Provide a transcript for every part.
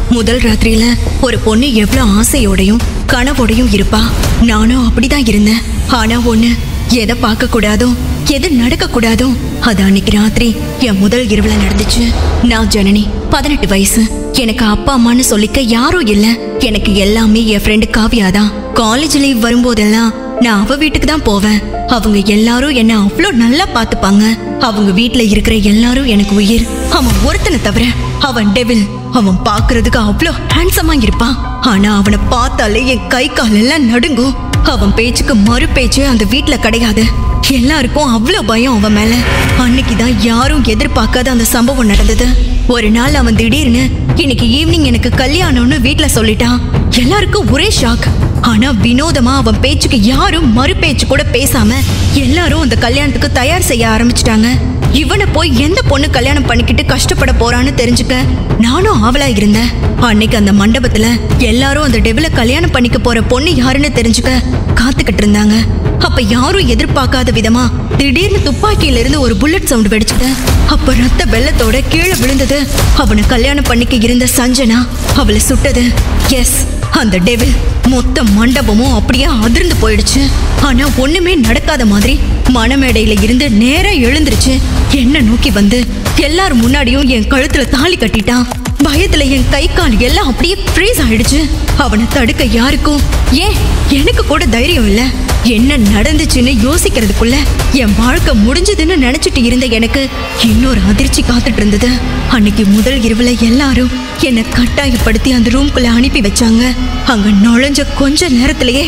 முதல் ராத்திரியில ஒரு பொண்ணு எவ்வளவு ஆசையோடையும் கனவோடையும் இருப்பா. நானும் அப்படிதான் இருந்தேன். ஆனா ஒண்ணு, எதை பார்க்க கூடாதோ எது நடக்க கூடாதோ அது அன்னைக்கு ராத்திரி என் முதல் இரவுல நடந்துச்சு. நான் ஜனனி, 18 வயசு. எனக்கு அப்பா அம்மான்னு சொல்லிக்க யாரும் இல்ல. எனக்கு எல்லாமே என் ஃப்ரெண்டு காவியாதான். காலேஜ் லீவ் வரும்போதெல்லாம் நான் அவ வீட்டுக்கு தான் போவேன். அவங்க எல்லாரும் என்ன அவ்வளோ நல்லா பாத்துப்பாங்க. அவங்க வீட்டுல இருக்கிற எல்லாரும் எனக்கு உயிர். அவன் ஒருத்தனை தவிர அவன் டெவில். அவன் பாக்குறதுக்கு அவ்வளோ ஹேண்ட்ஸமா இருப்பான். ஆனா அவனை பார்த்தாலே என் கை காலெல்லாம் நடுங்கும். அவன் பேச்சுக்கு மறு பேச்சு அந்த வீட்டுல கிடையாது. எல்லாருக்கும் அவ்வளோ பயம் அவன் மேல. அன்னைக்குதான் யாரும் எதிர்பார்க்காத அந்த சம்பவம் நடந்தது. ஒரு நாள் அவன் திடீர்னு இன்னைக்கு ஈவினிங் எனக்கு கல்யாணம்னு வீட்டுல சொல்லிட்டான். எல்லாருக்கும் ஒரே ஷாக். ஆனா வினோதமா அவன் பேச்சுக்கு யாரும் மறு பேச்சு கூட பேசாம எல்லாரும் அந்த கல்யாணத்துக்கு தயார் செய்ய ஆரம்பிச்சிட்டாங்க. இவனை போய் எந்த பொண்ணு கல்யாணம் பண்ணிக்கிட்டு கஷ்டப்பட போறான்னு தெரிஞ்சுக்க நானும் ஆவலா இருந்தேன். அன்னைக்கு அந்த மண்டபத்துல எல்லாரும் அந்த டெவில கல்யாணம் பண்ணிக்க போற பொண்ணு யாருன்னு தெரிஞ்சுக்க காத்துக்கிட்டு இருந்தாங்க. அப்ப யாரும் எதிர்பார்க்காத விதமா திடீர்னு துப்பாக்கியில இருந்து ஒரு புல்லட் சவுண்ட் வெடிச்சுது. அப்ப ரத்த வெள்ளத்தோட கீழே விழுந்தது. அவனை கல்யாணம் பண்ணிக்க இருந்த சஞ்சனா அவளை சுட்டது. எஸ், அந்த டெவில். மொத்த மண்டபமும் அப்படியே அதிர்ந்து போயிடுச்சு. ஆனா ஒண்ணுமே நடக்காத மாதிரி மணமேடையில இருந்து நேரா எழுந்துருச்சு. என்ன நோக்கி வந்து எல்லாரும் முன்னாடியும் என் கழுத்துல தாலி கட்டிட்டான். பயத்துல என் கை கால் எல்லாம் அப்படியே ஃப்ரீஸ் ஆயிடுச்சு. அவனை தடுக்க யாருக்கும், ஏன் எனக்கு கூட தைரியம் இல்ல. என்ன நடந்துச்சுன்னு யோசிக்கிறதுக்குள்ள என் வாழ்க்கை முடிஞ்சதுன்னு நினைச்சிட்டு இருந்த எனக்கு இன்னொரு அதிர்ச்சி காத்துட்டு இருந்தது. அன்னைக்கு முதல் இரவுல எல்லாரும் என்னை கட்டாயப்படுத்தி அந்த ரூம்குள்ள அனுப்பி வச்சாங்க. அங்க நுழைஞ்ச கொஞ்ச நேரத்திலேயே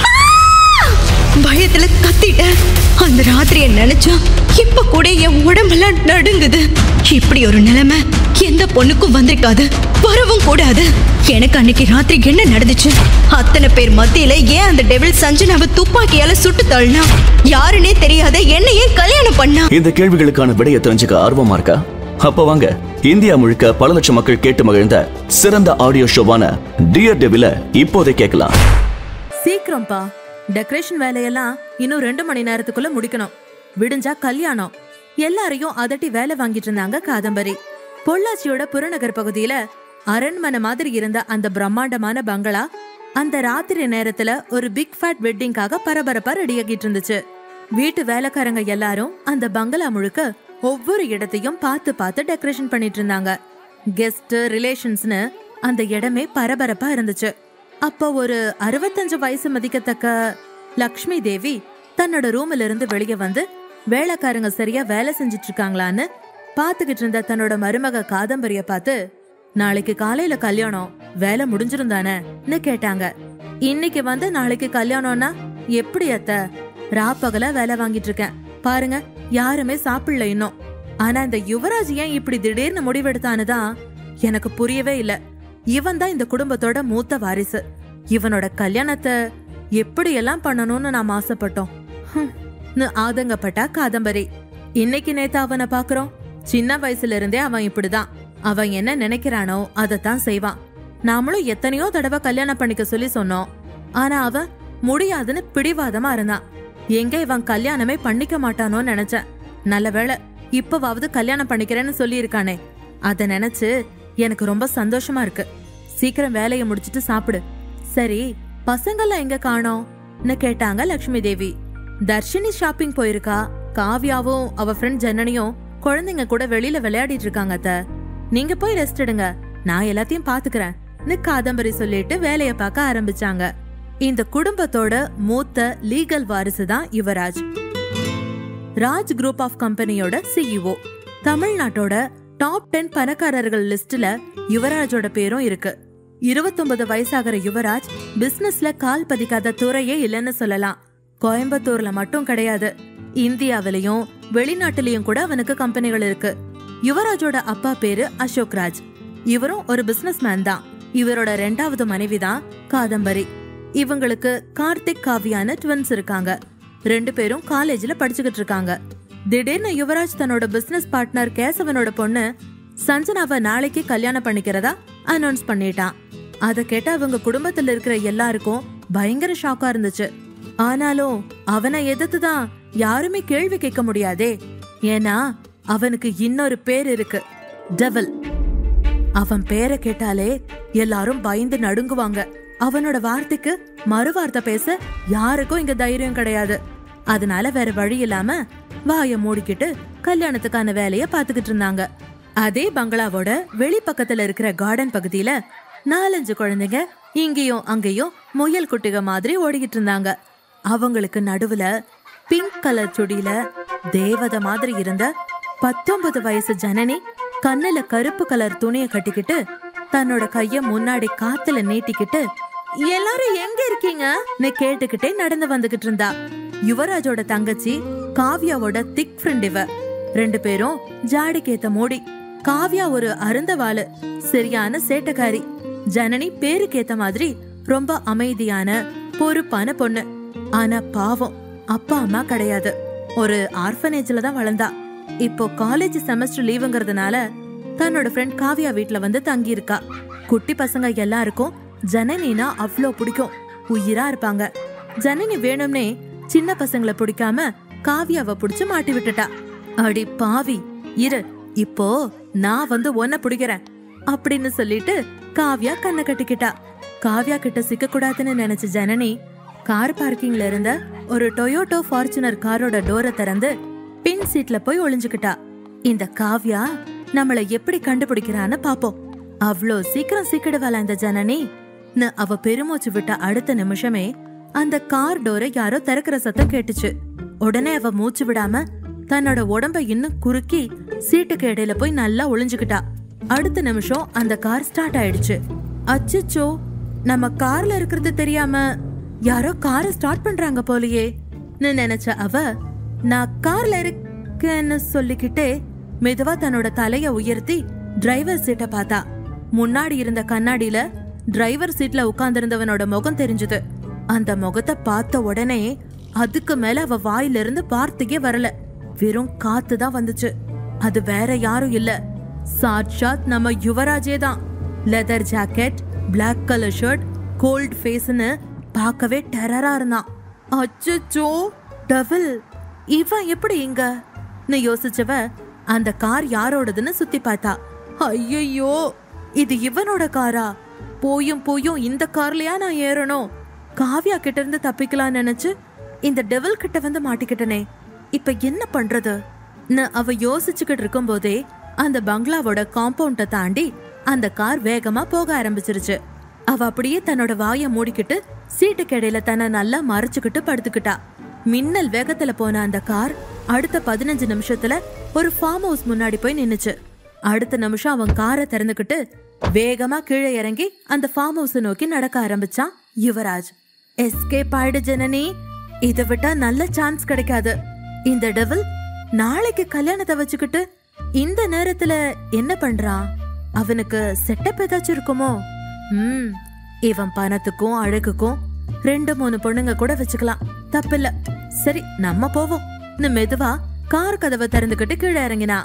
பயத்துல கத்திட்டேன். அந்த ராத்திரியை நினைச்சா இப்ப கூட என் உடம்பெல்லாம் நடுங்குது. இப்படி ஒரு நிலைமை எந்த பொண்ணுக்கும் வந்திருக்காது, வரவும் கூடாது. எனக்கு அன்னைக்கு ராத்திரி என்ன நடந்துச்சு? அத்தனை பேர் மத்தியில ஏன் அந்த டெவில் சஞ்சனாவை துப்பாக்கியால சுட்டு தள்ளினா? யாருன்னே தெரியாத என்ன ஏன் கல்யாணம் பண்ணா? இந்த கேள்விகளுக்கான விடையை தெரிஞ்சுக்க ஆர்வமா இருக்கா? அப்ப வாங்க, இந்தியா முழுக்க பல லட்சம் மக்கள் கேட்டு மகிழ்ந்த சிறந்த ஆடியோ ஷோவான டியர் டெவில இப்போதே கேட்கலாம். சீக்கிரம்பா, டெக்கரேஷன் வேலையெல்லாம் இன்னும் 2 மணி நேரத்துக்குள்ள முடிக்கணும். விடிஞ்சா கல்யாணம். எல்லாரையும் அதட்டி வேலை வாங்கிட்டு இருந்தாங்க காதம்பரி. பொள்ளாச்சியோட புறநகர் பகுதியில அரண்மனை மாதிரி இருந்த அந்த பிரம்மாண்டமான பங்களா அந்த ராத்திரி நேரத்துல ஒரு பிக் ஃபேட் வெட்டிங்காக பரபரப்பா ரெடியாகிட்டு இருந்துச்சு. வீட்டு வேலைக்காரங்க எல்லாரும் அந்த பங்களா முழுக்க ஒவ்வொரு இடத்தையும் பார்த்து பார்த்து டெக்கரேஷன் பண்ணிட்டு இருந்தாங்க. கெஸ்ட், ரிலேஷன்ஸ்னு அந்த இடமே பரபரப்பா இருந்துச்சு. அப்போ ஒரு 65 வயசு மதிக்கத்தக்க லக்ஷ்மி தேவி தன்னோட ரூம்ல இருந்து வெளியே வந்து வேலைக்காரங்க சரியா வேலை செஞ்சிட்டு இருக்காங்களான்னு பாத்துக்கிட்டு இருந்த தன்னோட மருமக காதம்பரிய பார்த்து, நாளைக்கு காலையில கல்யாணம், வேலை முடிஞ்சிருந்தானேன்னு கேட்டாங்க. இன்னைக்கு வந்து நாளைக்கு கல்யாணம்னா எப்படி அத்த? ராப்பகல வேலை வாங்கிட்டு இருக்கேன் பாருங்க, யாருமே சாப்பிடல இன்னும். ஆனா இந்த யுவராஜ் ஏன் இப்படி திடீர்னு முடிவெடுத்தானுதான் எனக்கு புரியவே இல்ல. இவன் தான் இந்த குடும்பத்தோட மூத்த வாரிசு. இவனோட கல்யாணத்தை எப்படி எல்லாம் பண்ணணும்னு நாம் ஆசைப்பட்டோம். ஆதங்கப்பட்டா காதம்பரி. இன்னைக்கு நேத்து அவனை பாக்குறோம். சின்ன வயசுல இருந்தே அவன் இப்படிதான். அவன் என்ன நினைக்கிறானோ அதத்தான் செய்வான். நாமளும் எத்தனையோ தடவை கல்யாணம் பண்ணிக்க சொல்லி சொன்னோம். ஆனா அவன் முடியாதுன்னு பிடிவாதமா இருந்தான். எங்க இவன் கல்யாணமே பண்ணிக்க மாட்டானோன்னு நினைச்சேன். நல்ல வேளை இப்பவாவது கல்யாணம் பண்ணிக்கிறேன்னு சொல்லி இருக்கானே. அத நினைச்சு எனக்கு ரொம்ப சந்தோஷமா இருக்கு. சீக்கிரம் வேலையை முடிச்சிட்டு சாப்பிடு. சரி, பசங்கெல்லாம் எங்க காணோம்னு கேட்டாங்க லக்ஷ்மி தேவி. தர்ஷினி ஷாப்பிங் போயிருக்கா. காவ்யாவும் அவ ஃப்ரெண்ட் ஜனனியும் குழந்தைங்க கூட வெளியில விளையாடிட்டு இருக்காங்க. அத்த, நீங்க போய் ரெஸ்ட் எடுங்க, நான் எல்லாத்தையும் பாத்துக்கிறேன்னு காதம்பரி சொல்லிட்டு வேலைய பார்க்க ஆரம்பிச்சாங்க. இந்த குடும்பத்தோட மூத்த லீகல் வாரிசு தான் யுவராஜ். ராஜ் குரூப் ஆஃப் கம்பெனியோட சிஇஓ. தமிழ்நாட்டோட டாப் 10 பணக்காரர்கள் லிஸ்ட்ல யுவராஜோட பேரும் இருக்கு. 29 வயசாகிற யுவராஜ் பிசினஸ்ல கால் பதிக்காத துறையே இல்லைன்னு சொல்லலாம். கோயம்புத்தூர்ல மட்டும் கிடையாது, இந்தியாவிலையும் வெளிநாட்டிலையும் கூட அவனுக்கு கம்பெனிகள் இருக்கு. யுவராஜோட அப்பா பேரு அசோக் ராஜ். இவரும் ஒரு பிசினஸ் மேன் தான். இவரோட 2வது மனைவி தான் காதம்பரி. இவங்களுக்கு கார்த்திக், காவியான்னு ட்வின்ஸ் இருக்காங்க. 2 பேரும் காலேஜ்ல படிச்சுக்கிட்டு இருக்காங்க. திடீர்னு யுவராஜ் தன்னோட பிசினஸ் பார்ட்னர் கேசவனோட பொண்ணு சஞ்சனாவை நாளைக்கு கல்யாணம் பண்ணிக்கிறதா அனௌன்ஸ் பண்ணிட்டான். அத கேட்ட அவங்க குடும்பத்துல இருக்கிற எல்லாருக்கும் பயங்கர ஷாக்கா இருந்துச்சு. ஆனாலும் அவனை எதிர்த்துதான் யாருமே கேள்வி கேட்க முடியாதே. ஏன்னா அவனுக்கு இன்னொரு பேர் இருக்கு, டெவில். அவன் பேரை கேட்டாலே எல்லாரும் பயந்து நடுங்குவாங்க. அவனோட வார்த்தைக்கு மறு வார்த்தை பேச யாருக்கும் இங்க தைரியம் கிடையாது. அதனால வேற வழி இல்லாம வாய மூடிக்கிட்டு கல்யாணத்துக்கான வேலைய பாத்துக்கிட்டு இருந்தாங்க. அதே பங்களாவோட வெளிப்பக்கத்துல இருக்கிற கார்டன் பகுதியில 4-5 குழந்தைங்க இங்கேயும் அங்கேயும் முயல் குட்டிக மாதிரி ஓடிக்கிட்டு இருந்தாங்க. அவங்களுக்கு நடுவுல பிங்க் கலர் சுடியில தேவதை மாதிரி இருந்த 19 வயசு ஜனனி கண்ணுல கருப்பு கலர் துணியை கட்டிக்கிட்டு தன்னோட கைய முன்னாடி காத்துல நீட்டிக்கிட்டு எல்லாரும் எங்க இருக்கீங்கன்னு கேட்டுக்கிட்டே நடந்து வந்துகிட்டு இருந்தா. யுவராஜோட தங்கச்சி காவ்யாவோட திக் ஃப்ரெண்ட் இவ. 2 பேரும் ஜாடிக்கேத்த மூடி. காவ்யா ஒரு அருந்தவாளு, சரியான சேட்டக்காரி. ஜனனி பேருக்கேத்த மாதிரி ரொம்ப அமைதியான பொறுப்பான பொண்ணு. ஆனா பாவம், அப்பா அம்மா கிடையாது. ஒரு ஆர்ஃபனேஜ்ல தான் வளர்ந்தா. இப்போ காலேஜ் செமஸ்டர் லீவுங்கிறதுனால தன்னோட ஃப்ரெண்ட் காவ்யா வீட்ல வந்து தங்கி இருக்கா. குட்டி பசங்க எல்லாருக்கும் ஜனனினா அவ்ளோ பிடிக்கும், உயிரா இருப்பாங்க. ஜனனி வேணும்னே சின்ன பசங்களை பிடிக்காம காவ்யாவை பிடிச்சு மாட்டி விட்டுட்டா. அடி பாவி, இரு இப்போ நான் வந்து உன்னை பிடிக்கிறேன் அப்படின்னு சொல்லிட்டு காவ்யா கண்ணை கட்டிக்கிட்டா. காவ்யா கிட்ட சிக்க கூடாதுன்னு நினைச்ச ஜனனி கார் பார்க்கிங்ல இருந்த ஒரு டொயோட்டோ ஃபார்ச்சுனர் காரோட டோரை திறந்து பின் சீட்ல போய் ஒளிஞ்சுக்கிட்டா. இந்த காவ்யா நம்மள எப்படி கண்டுபிடிக்கிறான்னு பாப்போம். அவ்ளோ சீக்கிரம் சீக்கிடுவாளா இந்த ஜனனி? அவ பெருமூச்சு விட்ட அடுத்த நிமிஷமே அந்த கார் டோரை யாரோ திறக்கிற சத்தம் கேட்டுச்சு. உடனே அவ மூச்சு விடாம தன்னோட உடம்ப இன்னும் குறுக்கி சீட்டுக்கு இடையில போய் நல்லா ஒளிஞ்சுக்கிட்டா. அடுத்த நிமிஷம் அந்த கார் ஸ்டார்ட் ஆயிடுச்சு. அச்சச்சோ, நம்ம கார்ல இருக்கிறது தெரியாம யாரோ காரை ஸ்டார்ட் பண்றாங்க போலயே நினைச்ச அவ, நான் கார்ல இருக்கேன்னு சொல்லிக்கிட்டே மெதுவா தன்னோட தலைய உயர்த்தி டிரைவர் சீட்டை பார்த்தா. முன்னாடி இருந்த கண்ணாடியில டிரைவர் சீட்ல உட்கார்ந்திருந்தவனோட முகம் தெரிஞ்சது. அந்த முகத்தை பார்த்த உடனே அதுக்கு மேல அவ வாயிலிருந்து வார்த்தையே வரல, வெறும் காத்து தான் வந்துச்சு. அது வேற யாரும் இல்ல, சாட்சாத் நம்ம யுவராஜே தான். Leather jacket, black colour shirt, cold ஃபேஸ்னு பார்க்கவே டெரரா இருந்தான். அச்சச்சோ, டெவில், இவன் எப்படி இங்கன்னு யோசிச்சவ அந்த கார் யாரோடதுன்னு சுத்தி பார்த்தா. ஐயோ, இது இவனோட காரா? போயும் போயும் இந்த கார்லயா நான் ஏறணும்? காவ்யா கிட்ட இருந்து தப்பிக்கலாம்னு நினைச்சு இந்த டெவில் கிட்ட வந்து மாட்டிக்கிட்டனே, இப்ப என்ன பண்றது? அவ யோசிச்சுக்கிட்டு இருக்கும் போதே அந்த பங்களாவோட காம்பவுண்ட தாண்டி அந்த கார் வேகமா போக ஆரம்பிச்சிருச்சு. அவ அப்படியே தன்னோட வாய மூடிக்கிட்டு சீட்டுக்கு இடையில தன்னை நல்லா மறைச்சுக்கிட்டு படுத்துக்கிட்டா. மின்னல் வேகத்துல போன அந்த கார் அடுத்த 15 நிமிஷத்துல ஒரு ஃபார்ம் ஹவுஸ் முன்னாடி போய் நின்னுச்சு. அடுத்த நிமிஷம் அவன் காரை திறந்துக்கிட்டு வேகமா கீழே இறங்கி அந்த ஃபார்ம் ஹவுஸ் நோக்கி நடக்க ஆரம்பிச்சான் யுவராஜ். எஸ்கேப் ஆயிடு ஜனனி, இதை விட்டா நல்ல சான்ஸ் கிடைக்காது. இந்த டெவில் நாளைக்கு கல்யாணத்தை வச்சுக்கிட்டு இந்த நேரத்துல என்ன பண்றான்? அவனுக்கு செட்டப் ஏதாச்சும் இருக்குமோ? இவன் பணத்துக்கும் அழகுக்கும் 2-3 பொண்ணுங்க கூட வச்சுக்கலாம், தப்பில்ல. சரி, நம்ம போவோம். மெதுவா கார் கதவை திறந்துகிட்டு கீழே இறங்கினா.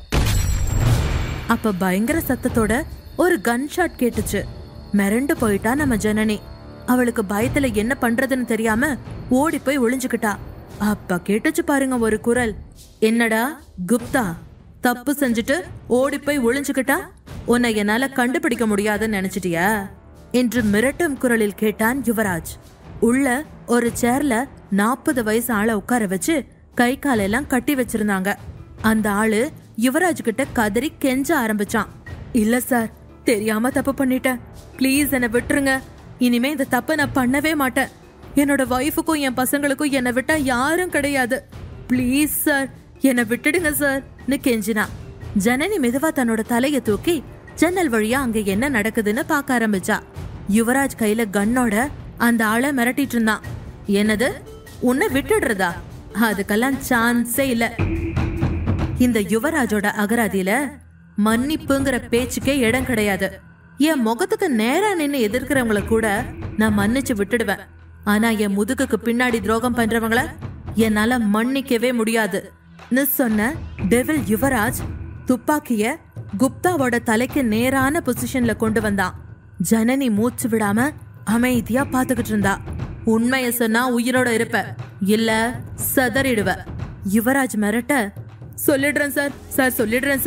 அப்ப பயங்கர சத்தத்தோட ஒரு கன் ஷாட் கேட்டுச்சு. மிரண்டு போயிட்டா நம்ம ஜனனி. அவளுக்கு பயத்துல என்ன பண்றதுன்னு தெரியாம ஓடி போய் ஒளிஞ்சுக்கிட்டா. அப்ப கேட்டுச்சு பாருங்க ஒரு குரல், என்னடா குப்தா, தப்பு செஞ்சுட்டு ஓடி போய் ஒளிஞ்சுக்கிட்டா? உன்னை என்னால கண்டுபிடிக்க முடியாதுன்னு நினைச்சிட்டியா என்று மிரட்டும் குரலில் கேட்டான் யுவராஜ். உள்ள ஒரு சேர்ல 40 வயசு ஆளை உட்கார வச்சு கை காலெல்லாம் கட்டி வச்சிருந்தாங்க. அந்த ஆளு யுவராஜ் கிட்ட கதறி கெஞ்ச ஆரம்பிச்சான். இல்ல சார், தெரியாம தப்பு பண்ணிட்டேன், பிளீஸ் என்னை விட்டுருங்க. இனிமே இந்த தப்ப நான் பண்ணவே மாட்டேன். என்னோட வைஃபுக்கும் என் பசங்களுக்கும் என்னை விட்டா யாரும் கிடையாது. பிளீஸ் சார், என்னை விட்டுடுங்க சார்னு கெஞ்சினா. ஜனனி மெதுவா தன்னோட தலைய தூக்கி ஜன்னல் வழியா அங்க என்ன நடக்குதுன்னு பார்க்க ஆரம்பிச்சா. யுவராஜ் கையில கன்னோட அந்த ஆளை மிரட்டிட்டு இருந்தான். என்னது, உன்னை விட்டுடுறதா? அதுக்கெல்லாம் சான்ஸே இல்ல. இந்த யுவராஜோட அகராதியில மன்னிப்புங்கிற பேச்சுக்கே இடம் கிடையாது. என் முகத்துக்கு நேரா நின்னு எதிர்க்கிறவங்கள கூட நான் மன்னிச்சு விட்டுடுவேன். ஆனா என் முதுகுக்கு பின்னாடி துரோகம் பண்றவங்கள என்னால மன்னிக்கவே முடியாது சொன்ன டெவில் யுவராஜ் துப்பாக்கிய குப்தாவோட தலைக்கு நேரான பொசிஷன்ல கொண்டு வந்தான். ஜனனி மூச்சு விடாம அமைதியா பாத்துக்கிட்டு இருந்தா. உண்மைய சொன்னா உயிரோட இருப்ப, இல்ல சதறிடுவ. யுவராஜ் மிரட்ட, சொல்லிடுறேன் சார், சொல்லிடுறேன் சார்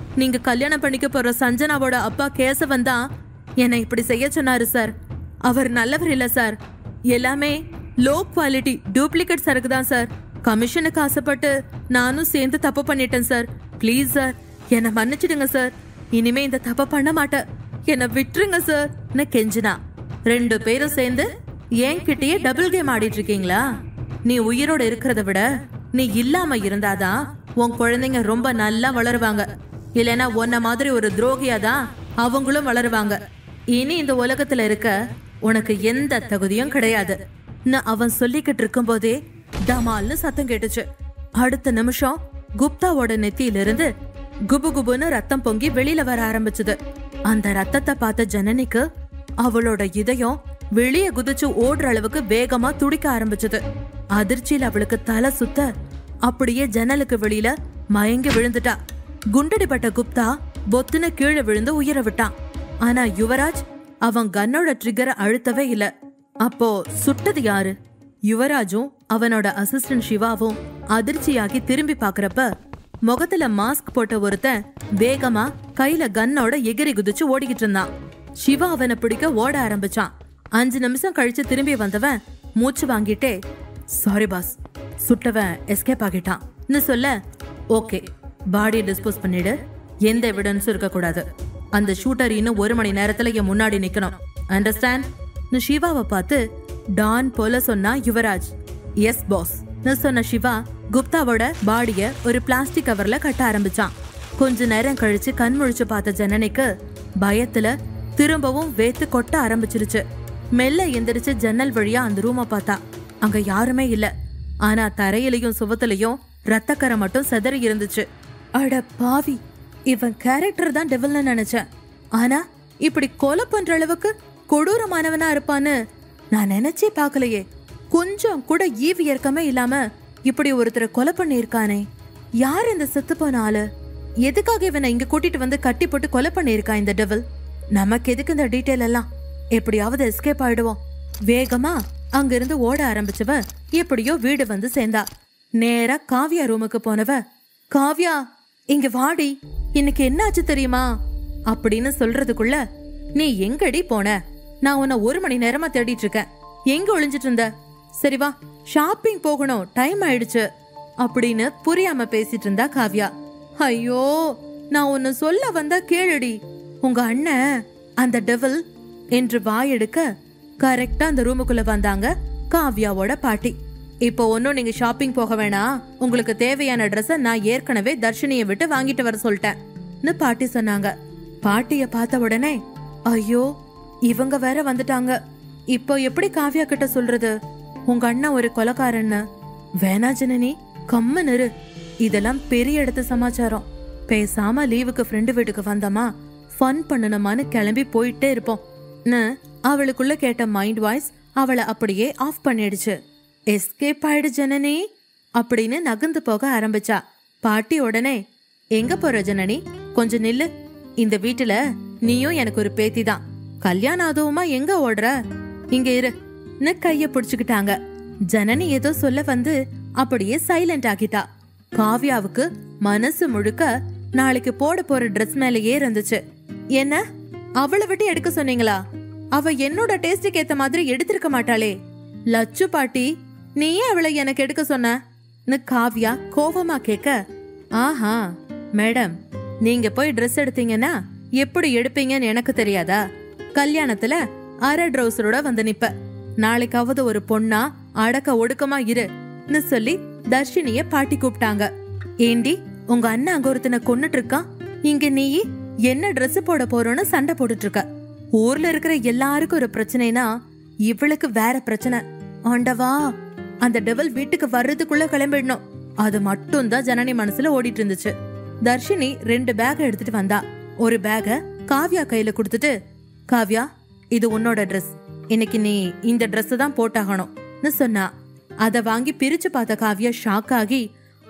நீங்க கல்யாணம் பண்ணிக்க போற சஞ்சனாவோட அப்பா கேசவன் தான் என்னை இப்படி செய்ய சொன்னாரு சார். அவர் நல்லவர் இல்ல சார். எல்லாமே லோ குவாலிட்டி டூப்ளிகேட் சரக்கு தான் சார். கமிஷனுக்கு ஆசைப்பட்டு நானும் சேர்ந்து தப்பு பண்ணிட்டேன் சார். ப்ளீஸ் சார், என்னை மன்னிச்சிடுங்க சார். இனிமே இந்த தப்ப பண்ண மாட்டேன். என்னை விட்டுருங்க சார் கெஞ்சினா. 2 பேரும் சேர்ந்து என்கிட்டயே டபுள் கேம் ஆடிட்டு இருக்கீங்களா? நீ உயிரோட இருக்கிறத விட நீ இல்லாம இருந்தாதான் உன் குழந்தைங்க ரொம்ப நல்லா வளருவாங்க. இல்லைன்னா உன்ன மாதிரி ஒரு துரோகியாதான் அவங்களும் வளருவாங்க. இனி இந்த உலகத்துல இருக்க உனக்கு எந்த தகுதியும் கிடையாது. அவன் சொல்லிக்கிட்டு இருக்கும் போதே டமால்னு சத்தம் கேட்டுச்சு. அடுத்த நிமிஷம் குப்தாவோட நெத்தியிலிருந்து குபு குபுன்னு ரத்தம் பொங்கி வெளியில வர ஆரம்பிச்சது. அந்த ரத்தத்தை பார்த்த ஜனனிக்கு அவளோட இதயம் வெளியே குதிச்சு ஓடுற அளவுக்கு வேகமா துடிக்க ஆரம்பிச்சது. அதிர்ச்சியில் அவளுக்கு தலை சுத்த அப்படியே ஜன்னலுக்கு வெளியில மயங்கி விழுந்துட்டா. குண்டடிப்பட்ட குப்தா பொத்துன்னு கீழே விழுந்து உயிரை விட்டான். ஆனா யுவராஜ் அவன் கன்னோட ட்ரிகரை அழுத்தவே இல்ல. அப்போ சுட்டது யாரு? யுவராஜும் அவனோட அசிஸ்டன்ட் சிவாவும் அதிர்ச்சியாகி திரும்பி பாக்குறப்ப முகத்துல மாஸ்க் போட்ட ஒருத்தன் வேகமா கையில கன்னோட எகிரி குதிச்சு ஓடிக்கிட்டு இருந்தான். சிவா அவனை பிடிக்க ஓட ஆரம்பிச்சான். 5 நிமிஷம் கழிச்சு திரும்பி வந்தவன் மூச்சு வாங்கிட்டே, சாரி பாஸ், சுட்டவன் எஸ்கேப் ஆகிட்டான் சொல்ல, ஓகே பாடியை டிஸ்போஸ் பண்ணிடு, எந்த எவிடன்ஸும் இருக்க கூடாது. அந்த ஷூட்டர் இன்னும் 1 மணி நேரத்துல என் முன்னாடி நிக்கணும், அண்டர்ஸ்டாண்ட்? சிவாவை பார்த்து டான் போல சொன்னா யுவராஜ். எஸ் பாஸ் சொன்ன சிவா குப்தாவோட பாடிய ஒரு பிளாஸ்டிக் கவர்ல கட்ட ஆரம்பிச்சான். கொஞ்ச நேரம் கழிச்சு கண் முழிச்சு பார்த்த ஜனனிக்கு பயத்துல திரும்பவும் வேத்து கொட்ட ஆரம்பிச்சிருச்சு. மெல்ல எந்திரிச்சு ஜன்னல் வழியா அந்த ரூமை பார்த்தா. அங்க யாருமே இல்ல. ஆனா தரையிலையும் சுவத்திலையும் ரத்தக்கரை மட்டும் செதறி இருந்துச்சு. அட பாவி, இவன் கேரக்டர் தான் டெவில்னு நினைச்சேன். ஆனா இப்படி கொலை பண்ற அளவுக்கு கொடூரமானவனா இருப்பான்னு நான் நினைச்சே பாக்கலையே. கொஞ்சம் கூட ஈவி இறக்கமே இல்லாம இப்படி ஒருத்தரை கொலை பண்ணிருக்கானே. யார் இந்த செத்து போன ஆளு? எதுக்காக இவனை இங்க கூட்டிட்டு வந்து கட்டி போட்டு கொலை பண்ணிருக்கான் இந்த டெவில்? நமக்கு எதுக்கு இந்த டீட்டெயில் எல்லாம்? எப்படியாவது எஸ்கேப் ஆயிடுவோம். வேகமா அங்கிருந்து ஓட ஆரம்பிச்சவ எப்படியோ வீடு வந்து சேர்ந்தா. நேரா காவ்யா ரூமுக்கு போனவ, காவ்யா இங்க வாடி, இன்னைக்கு என்னாச்சு தெரியுமா அப்படின்னு சொல்றதுக்குள்ள, நீ எங்கடி போன? நான் உன்னை 1 மணி நேரமா தேடிட்டு இருக்கேன். எங்க ஒளிஞ்சிட்டு இருந்த? சரி வா, ஷாப்பிங் போகணும், டைம் ஆயிடுச்சு அப்படின்னு புரியாம பேசிட்டு இருந்தா காவ்யா. ஐயோ, நான் ஒன்னு சொல்ல வந்தா கேளுடி. உங்க அண்ணன் அந்த டெவில் என்று வாயெடுக்க கரெக்டா அந்த ரூமுக்குள்ள வந்தாங்க காவ்யாவோட பாட்டி. இப்போ ஒன்னும் நீங்க ஷாப்பிங் போக வேணாம், உங்களுக்கு தேவையான ட்ரெஸ்ஸ நான் ஏற்கனவே தர்ஷினியை விட்டு வாங்கிட்டு வர சொல்லிட்டேன்னு பாட்டி சொன்னாங்க. பாட்டிய பார்த்த உடனே, ஐயோ இவங்க வேற வந்துட்டாங்க, இப்போ எப்படி காவ்யா கிட்ட சொல்றது உங்க அண்ணன் ஒரு கொலைக்காரன்னு? வேணா ஜனனி, கம்மன் இரு, இதெல்லாம் பெரிய இடத்து சமாச்சாரம். பேசாம லீவுக்கு ஃப்ரெண்டு வீட்டுக்கு வந்தமா ஃபன் பண்ணணுமான்னு கிளம்பி போயிட்டே இருப்போம். அவளுக்குள்ள கேட்ட மைண்ட் வாய்ஸ் அவளை அப்படியே ஆஃப் பண்ணிடுச்சு. எஸ்கேப் ஆயிடு ஜனனி அப்படின்னு நகர்ந்து போக ஆரம்பிச்சா. பாட்டி உடனே, எங்க போற ஜனனி, கொஞ்சம் நில்லு. இந்த வீட்டுல நீயும் எனக்கு ஒரு பேத்தி தான், கல்யாணம் ஆதவுமா எங்க ஓடுற? இங்க இரு கைய புடிச்சுக்கிட்டாங்க. ஜனனி ஏதோ சொல்ல வந்து அப்படியே சைலண்ட் ஆகிட்டா. காவ்யாவுக்கு மனசு முழுக்க நாளைக்கு போட போற ட்ரெஸ் மேலேயே இருந்துச்சு. என்ன அவளை விட்டு எடுக்க சொன்னீங்களா? அவ என்னோட டேஸ்டுக்கு ஏத்த மாதிரி எடுத்திருக்க மாட்டாளே. லச்சு பாட்டி, நீயே அவளை எனக்கு எடுக்க சொன்ன காவ்யா கோபமா கேட்க, ஆஹா மேடம், நீங்க போய் ட்ரெஸ் எடுத்தீங்கன்னா எப்படி எடுப்பீங்கன்னு எனக்கு தெரியாதா? கல்யாணத்துல அரை ட்ரௌசரோட வந்து நிப்ப, நாளைக்காவது ஒரு பொண்ணா அடக்க ஒடுக்கமா இருன்னு சொல்லி தர்ஷினிய பாட்டி கூப்பிட்டாங்க. ஏண்டி, உங்க அண்ணன் அங்க ஒருத்தனை கொன்னுட்டு இருக்கான், இங்க நீ என்ன ட்ரெஸ் போட போறோன்னு சண்டை போட்டுட்டு இருக்க. ஊர்ல இருக்கிற எல்லாருக்கும் ஒரு பிரச்சனைனா இவளுக்கு வேற பிரச்சனை. ஆண்டவா, அந்த டெவில் வீட்டுக்கு வர்றதுக்குள்ள கிளம்பிடணும், அது மட்டும் தான் ஜனனி மனசுல ஓடிட்டு இருந்துச்சு. தர்ஷினி 2 பேக் எடுத்துட்டு வந்தா. ஒரு பேக காவ்யா கையில குடுத்துட்டு, காவ்யா இது உன்னோட ட்ரெஸ், இன்னைக்கு நீ இந்த ட்ரெஸ் தான் போட்டாகணும்னு சொன்னா. அத வாங்கி பிரிச்சு பார்த்த காவ்யா ஷாக் ஆகி,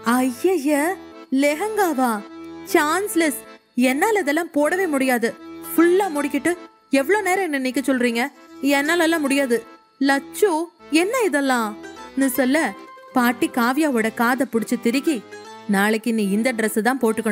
ஐய லெஹங்காவா, சான்ஸ்லெஸ், என்னால இதெல்லாம் போடவே முடியாது, ஃபுல்லா முடிக்கிட்டு எவ்வளவு நேரம் என்ன நிக்க சொல்றீங்க, என்னால எல்லாம் முடியாது. லச்சு என்ன இதெல்லாம் சொல்ல, பாட்டி காவ்யாவோட காதை புடிச்சு திருக்கி, நாளைக்கு நீ இந்த ட்ரெஸ் தான் போட்டுக்கணும்,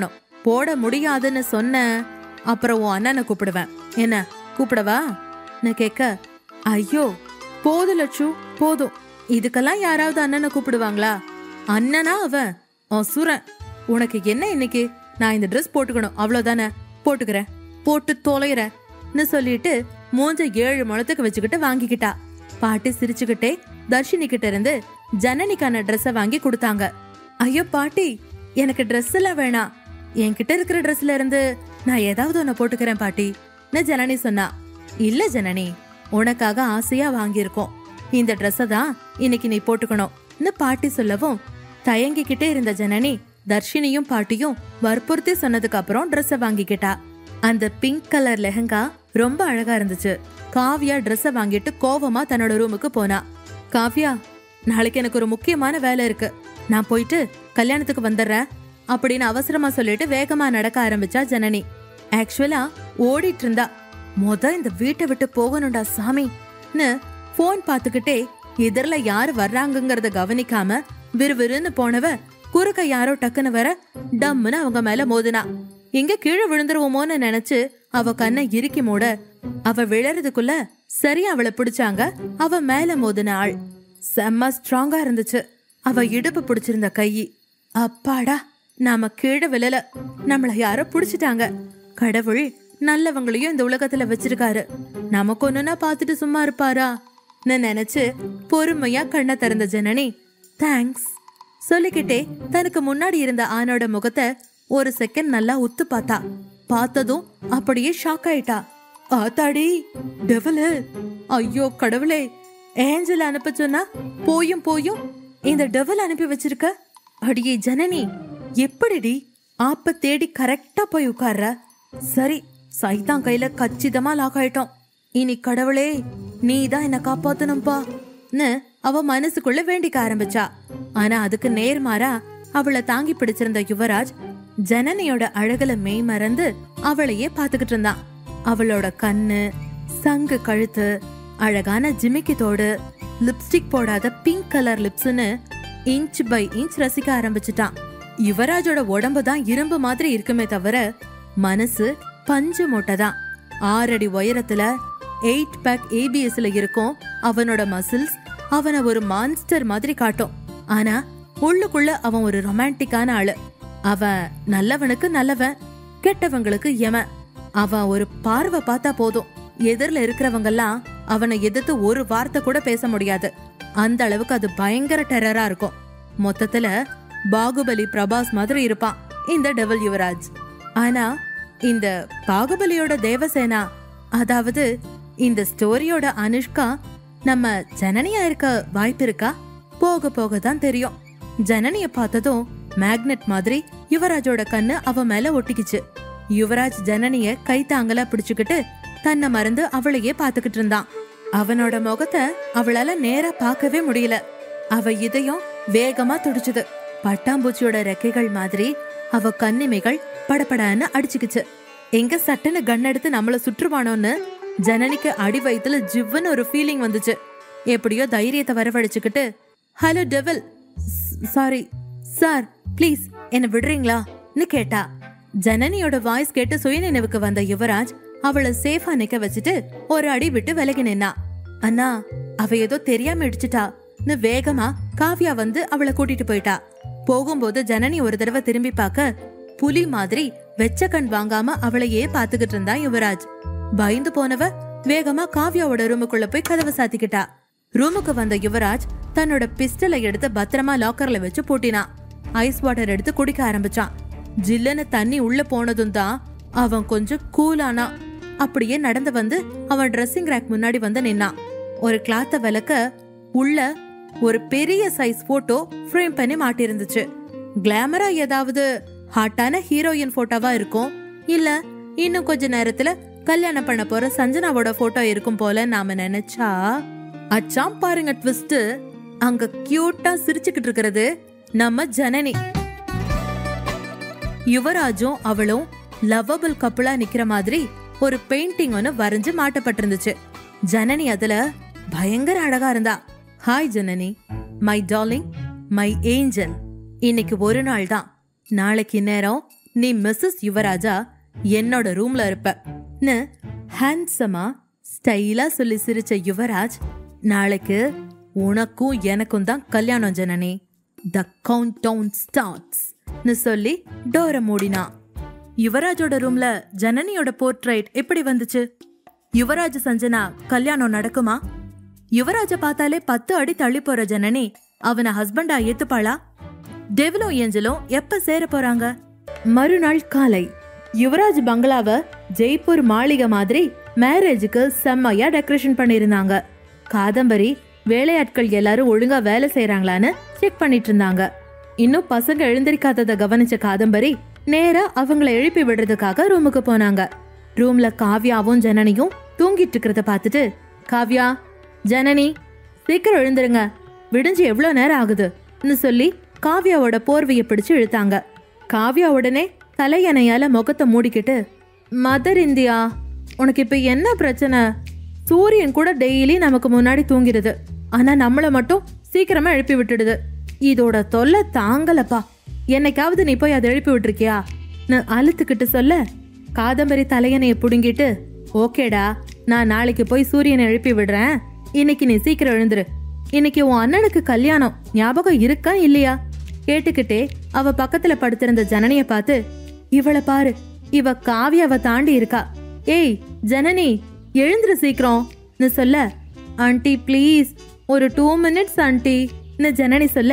போட முடியாதுன்னு சொன்ன அப்புறம் உன் அண்ணனை கூப்பிடுவேன். என்ன கூப்பிடவா நான் கேட்க, ஐயோ போதும் லட்சு போதும், இதுக்கெல்லாம் யாராவது அண்ணனை கூப்பிடுவாங்களா? அண்ணனா அவன் சுரன். உனக்கு என்ன இன்னைக்கு? நான் இந்த ட்ரெஸ் போட்டுக்கணும் அவ்வளவுதானே, போட்டுக்கிறேன், போட்டு தொலைறேன்னு சொல்லிட்டு மூஞ்ச 7 முழத்துக்கு வச்சுக்கிட்டு வாங்கிக்கிட்டா. பாட்டி சிரிச்சுக்கிட்டே தர்ஷினி கிட்ட இருந்து ஜனனிக்கான ட்ரெஸ்ஸ வாங்கி கொடுத்தாங்க. ஐயோ பாட்டி, எனக்கு ட்ரெஸ் எல்லாம் வேணாம், என்கிட்ட இருக்கிற ட்ரெஸ்ல இருந்து நான் ஏதாவது ஒன்ன போட்டுக்கிறேன் பாட்டின்னு ஜனனி சொன்னா. இல்ல ஜனனி, உனக்காக ஆசையா வாங்கியிருக்கோம், இந்த ட்ரெஸ்ஸ தான் இன்னைக்கு நீ போட்டுக்கணும்னு பாட்டி சொல்லவும் தயங்கிக்கிட்டே இருந்த ஜனனி தர்ஷினியும் பாட்டியும் வற்புறுத்தி சொன்னதுக்கு அப்புறம் ட்ரெஸ்ஸ வாங்கிக்கிட்டா. அந்த பிங்க் கலர் லெஹங்கா ரொம்ப அழகா இருந்துச்சு. காவ்யா ட்ரெஸ்ஸ வாங்கிட்டு கோவமா தன்னோட ரூமுக்கு போனா. காவ்யா, நாளைக்கு எனக்கு ஒரு முக்கியமான வேலை இருக்கு, நான் போயிட்டு கல்யாணத்துக்கு வந்துடுறேன் அப்படின்னு அவசரமா சொல்லிட்டு வேகமா நடக்க ஆரம்பிச்சா ஜனனி. ஆக்சுவலா ஓடிட்டு இருந்தா. இந்த வீட்டை விட்டு போகணும்டா சாமின்னு போன் பாத்துக்கிட்டே எதிரில யாரு வர்றாங்கங்கறத கவனிக்காம விறுவிறுன்னு போனவ குறுக்க யாரோ டக்குன்னு வர டம்முன்னு அவங்க மேல மோதினா. எங்க கீழே விழுந்துருவோமோன்னு நினைச்சு அவ கண்ணை இறுக்கி மூட அவ விழறதுக்குள்ள சரியா அவளை பிடிச்சாங்க. அவ மேல மோதின ஆள் செம்ம ஸ்ட்ராங்கா இருந்துச்சு. அவ இடுப்பு பிடிச்சிருந்த கை, அப்பாடா நாம கீழே விழல, நம்மள யாரோ பிடிச்சிட்டாங்க. கடவுள் நல்லவங்களையும் இந்த உலகத்துல வச்சிருக்காரு, நமக்கு ஒண்ணுன்னா பாத்துட்டு சும்மா இருப்பாரா நினைச்சு பொறுமையா கண்ணை திறந்த ஜனனி தேங்க்ஸ் சொல்லிக்கிட்டே தனக்கு முன்னாடி இருந்த ஆணோட முகத்தை ஒரு செகண்ட் நல்லா உத்து பார்த்தா. பார்த்ததும் அப்படியே ஷாக் ஆயிட்டா. ஆத்தாடி டெவலு, ஐயோ கடவுளே, ஏஞ்சல் அனுப்ப சொன்னா போயும் போயும் இந்த டெவல் அனுப்பி வச்சிருக்க. அடியே ஜனனி, எப்படிடி ஆப்ப தேடி கரெக்டா போய் உட்கார்ற? சரி, சைதான் கையில கச்சிதமா லாக் ஆயிட்டோம். இனி கடவுளே நீதான் என்ன காப்பாத்தணும்பான்னு அவ மனசுக்குள்ள வேண்டிக்க ஆரம்பிச்சா. ஆனா அதுக்கு நேர்மாறா அவளை தாங்கி பிடிச்சிருந்த யுவராஜ் ஜனனியோட அழகுல மெய் மறந்து அவளையே பாத்துக்கிட்டு இருந்தான். அவளோட கண்ணு, சங்கு கழுத்து, அழகான ஜிமிக்கி தோடு, லிப்ஸ்டிக் போடாத பிங்க் கலர் லிப்ஸ்னு இன்ச் பை இன்ச் ரசிக்க ஆரம்பிச்சுட்டான். யுவராஜோட உடம்பு தான் இரும்பு மாதிரி இருக்குமே தவிர மனசு பஞ்சு மூட்டைதான். 6 அடி உயரத்துல 8 பேக் ABSல இருக்கும். அவனோட மசில்ஸ் அவனை ஒரு மான்ஸ்டர் மாதிரி காட்டும். ஆனா உள்ளுக்குள்ள அவன் ஒரு ரொமான்டிக்கான ஆளு. அவன் நல்லவனுக்கு நல்லவன், கெட்டவங்களுக்கு எவன். அவன் ஒரு பார்வை பார்த்தா போதும், எதிரில இருக்கிறவங்கெல்லாம் அவனை எதிர்த்து ஒரு வார்த்தை கூட பேச முடியாது. அந்த அளவுக்கு அது பயங்கர டெரரா இருக்கும். மொத்தத்துல பாகுபலி பிரபாஸ் மாதிரி இருப்பான் இந்த டெவல் யுவராஜ். ஆனா இந்த பாகுபலியோட தேவசேனா, அதாவது இந்த ஸ்டோரியோட அனுஷ்கா நம்ம ஜனனியா இருக்க வாய்ப்பு இருக்கா? போக போக தான் தெரியும். ஜனனிய பார்த்ததும் மேக்னெட் மாதிரி யுவராஜோட கண்ணு அவ மேல ஒட்டிக்கிச்சு. யுவராஜ் ஜனனிய கைத்தாங்கலா பிடிச்சுக்கிட்டு தன்னை மறந்து அவளையே பாத்துக்கிட்டு இருந்தான். அவனோட முகத்தை அவளால நேரா பார்க்கவே முடியல. அவ இதயம் வேகமா துடிச்சுது. பட்டாம்பூச்சியோட ரெக்கைகள் மாதிரி அவ கண்ணிமைகள் படப்படான்னு அடிச்சுக்குச்சு. எங்க சட்டுன்னு கன் எடுத்து நம்மள சுற்றுவானோன்னு ஜனனிக்கு அடி வயித்துல ஜிவ்வுன்னு ஒரு ஃபீலிங் வந்துச்சு. எப்படியோ தைரியத்தை வரவழைச்சுக்கிட்டு, hello devil, sorry sir, please என்ன விடுறீங்களான்னு கேட்டா. ஜனனியோட வாய்ஸ் கேட்டு சுயநினைவுக்கு வந்த யுவராஜ் அவளை சேஃபா நிக்க வச்சுட்டு ஒரு அடி விட்டு விலகி நின்னா. அண்ணா, அவ ஏதோ தெரியாம இடிச்சுட்டான்னு வேகமா காவ்யா வந்து அவளை கூட்டிட்டு போயிட்டா. போகும்போது ஜனனி ஒரு தடவை திரும்பி பார்க்க புலி மாதிரி வெச்ச கண் வாங்காம அவளையே பாத்துக்கிட்டு இருந்தா யுவராஜ். பயந்து போனவ வேகமா காவ்யாவோட ரூமுக்குள்ள போய் கதவை சாத்திக்கிட்டா. ரூமுக்கு வந்த யுவராஜ் தன்னோட பிஸ்டலை எடுத்து பத்திரமா லாக்கர்ல வச்சு பூட்டினான். ஐஸ் வாட்டர் எடுத்து குடிக்க ஆரம்பிச்சான். ஜில்லுன்னு தண்ணி உள்ள போனதும் தான் அவன் கொஞ்சம் கூலானா. அப்படியே நடந்து வந்து அவன் ட்ரெஸ்ஸிங் ரேக் முன்னாடி வந்து நின்னான். ஒரு கிளாத்த விளக்க உள்ள ஒரு பெரிய சைஸ் போட்டோ ஃப்ரேம் பண்ணி மாட்டி இருந்துச்சு. கிளாமரா ஏதாவது ஹாட்டான ஹீரோயின் போட்டோவா இருக்கும், இல்ல இன்னும் கொஞ்ச நேரத்துல கல்யாணம் பண்ண போற சஞ்சனாவோட போட்டோ இருக்கும் போல நாம நினைச்சா, அச்சாம் பாருங்க ட்விஸ்ட். அங்க கியூட்டா சிரிச்சுக்கிட்டு இருக்கிறது நம்ம ஜனனி. யுவராஜும் அவளும் லவ்வபிள் கப்புளா நிக்கிற மாதிரி ஒரு பெயிண்டிங் ஒன்னு வரைஞ்சு மாட்டப்பட்டிருந்துச்சு. ஜனனி அதுல பயங்கர அழகா இருந்தா. Hi Janani, my darling, my angel. இன்னைக்கு ஒரு நாள் தான், நாளைக்கு நேரம் நீ மிஸ்ஸஸ் யுவராஜா என்னோட ரூம்ல இருப்பன்னு ஹேண்ட்ஸமா ஸ்டைலா சொல்லி சிரிச்ச யுவராஜ், நாளைக்கு உனக்கும் எனக்கும் தான் கல்யாணம் ஜனனி, த கவுண்ட் டவுன் ஸ்டார்ட்ஸ்னு சொல்லி டோரை மூடினா. யுவராஜோட ரூம்ல ஜனனியோட போர்ட்ரைட் எப்படி வந்துச்சு? யுவராஜ் சஞ்சனா கல்யாணம் நடக்குமா? யுவராஜ பார்த்தாலே 10 அடி தள்ளி போற ஜனனி அவனை ஹஸ்பண்டா ஏத்துப்பாளா? டெவிலும் ஏஞ்சலும் எப்ப சேர போறாங்க? மறுநாள் காலை யுவராஜ் பங்களாவை ஜெய்ப்பூர் மாளிகை மாதிரி மேரேஜுக்கு செம்மையா டெக்கரேஷன் பண்ணிருந்தாங்க. காதம்பரி வேலையாட்கள் எல்லாரும் ஒழுங்கா வேலை செய்யறாங்களான்னு செக் பண்ணிட்டு இருந்தாங்க. இன்னும் பசங்க எழுந்திருக்காததை கவனிச்ச காதம்பரி நேரா அவங்கள எழுப்பி விடுறதுக்காக ரூமுக்கு போனாங்க. ரூம்ல காவ்யாவும் ஜனனியும் தூங்கிட்டு இருக்கிறத பார்த்துட்டு, காவ்யா, ஜனனி சீக்கிரம் எழுந்துருங்க, விடிஞ்சு எவ்வளவு நேரம் ஆகுதுன்னு சொல்லி காவ்யாவோட போர்வையை பிடிச்சு இழுத்தாங்க. காவ்யா உடனே தலையணையால முகத்தை மூடிக்கிட்டு, மதர் இந்தியா, உனக்கு இப்ப என்ன பிரச்சனை? சூரியன் கூட டெய்லி நமக்கு முன்னாடி தூங்கிடுது, ஆனா நம்மள மட்டும் சீக்கிரமா எழுப்பி விட்டுடுது. இதோட தொல்லை தாங்கலப்பா. என்னைக்காவது நீ போய் அதை எழுப்பி விட்டுருக்கியா? அழுத்துக்கிட்டு சொல்ல, காதம்பரி தலையணைய புடுங்கிட்டு, ஓகேடா, நான் நாளைக்கு போய் சூரியனை எழுப்பி விடுறேன், இன்னைக்கு நீ சீக்கிரம் எழுந்துரு. இன்னைக்கு உன் அண்ணனுக்கு கல்யாணம், ஞாபகம் இருக்கா இல்லையா? கேட்டுக்கிட்டே அவ பக்கத்துல படுத்திருந்த ஜனனிய பார்த்து, இவளை பாரு, இவ காவியாவை தாண்டி இருக்கா. ஏய் ஜனனி, எழுந்துரு சீக்கிரம்னு சொல்ல, ஆண்டி ப்ளீஸ் ஒரு 2 மினிட்ஸ் ஆண்டி ஜனனி சொல்ல,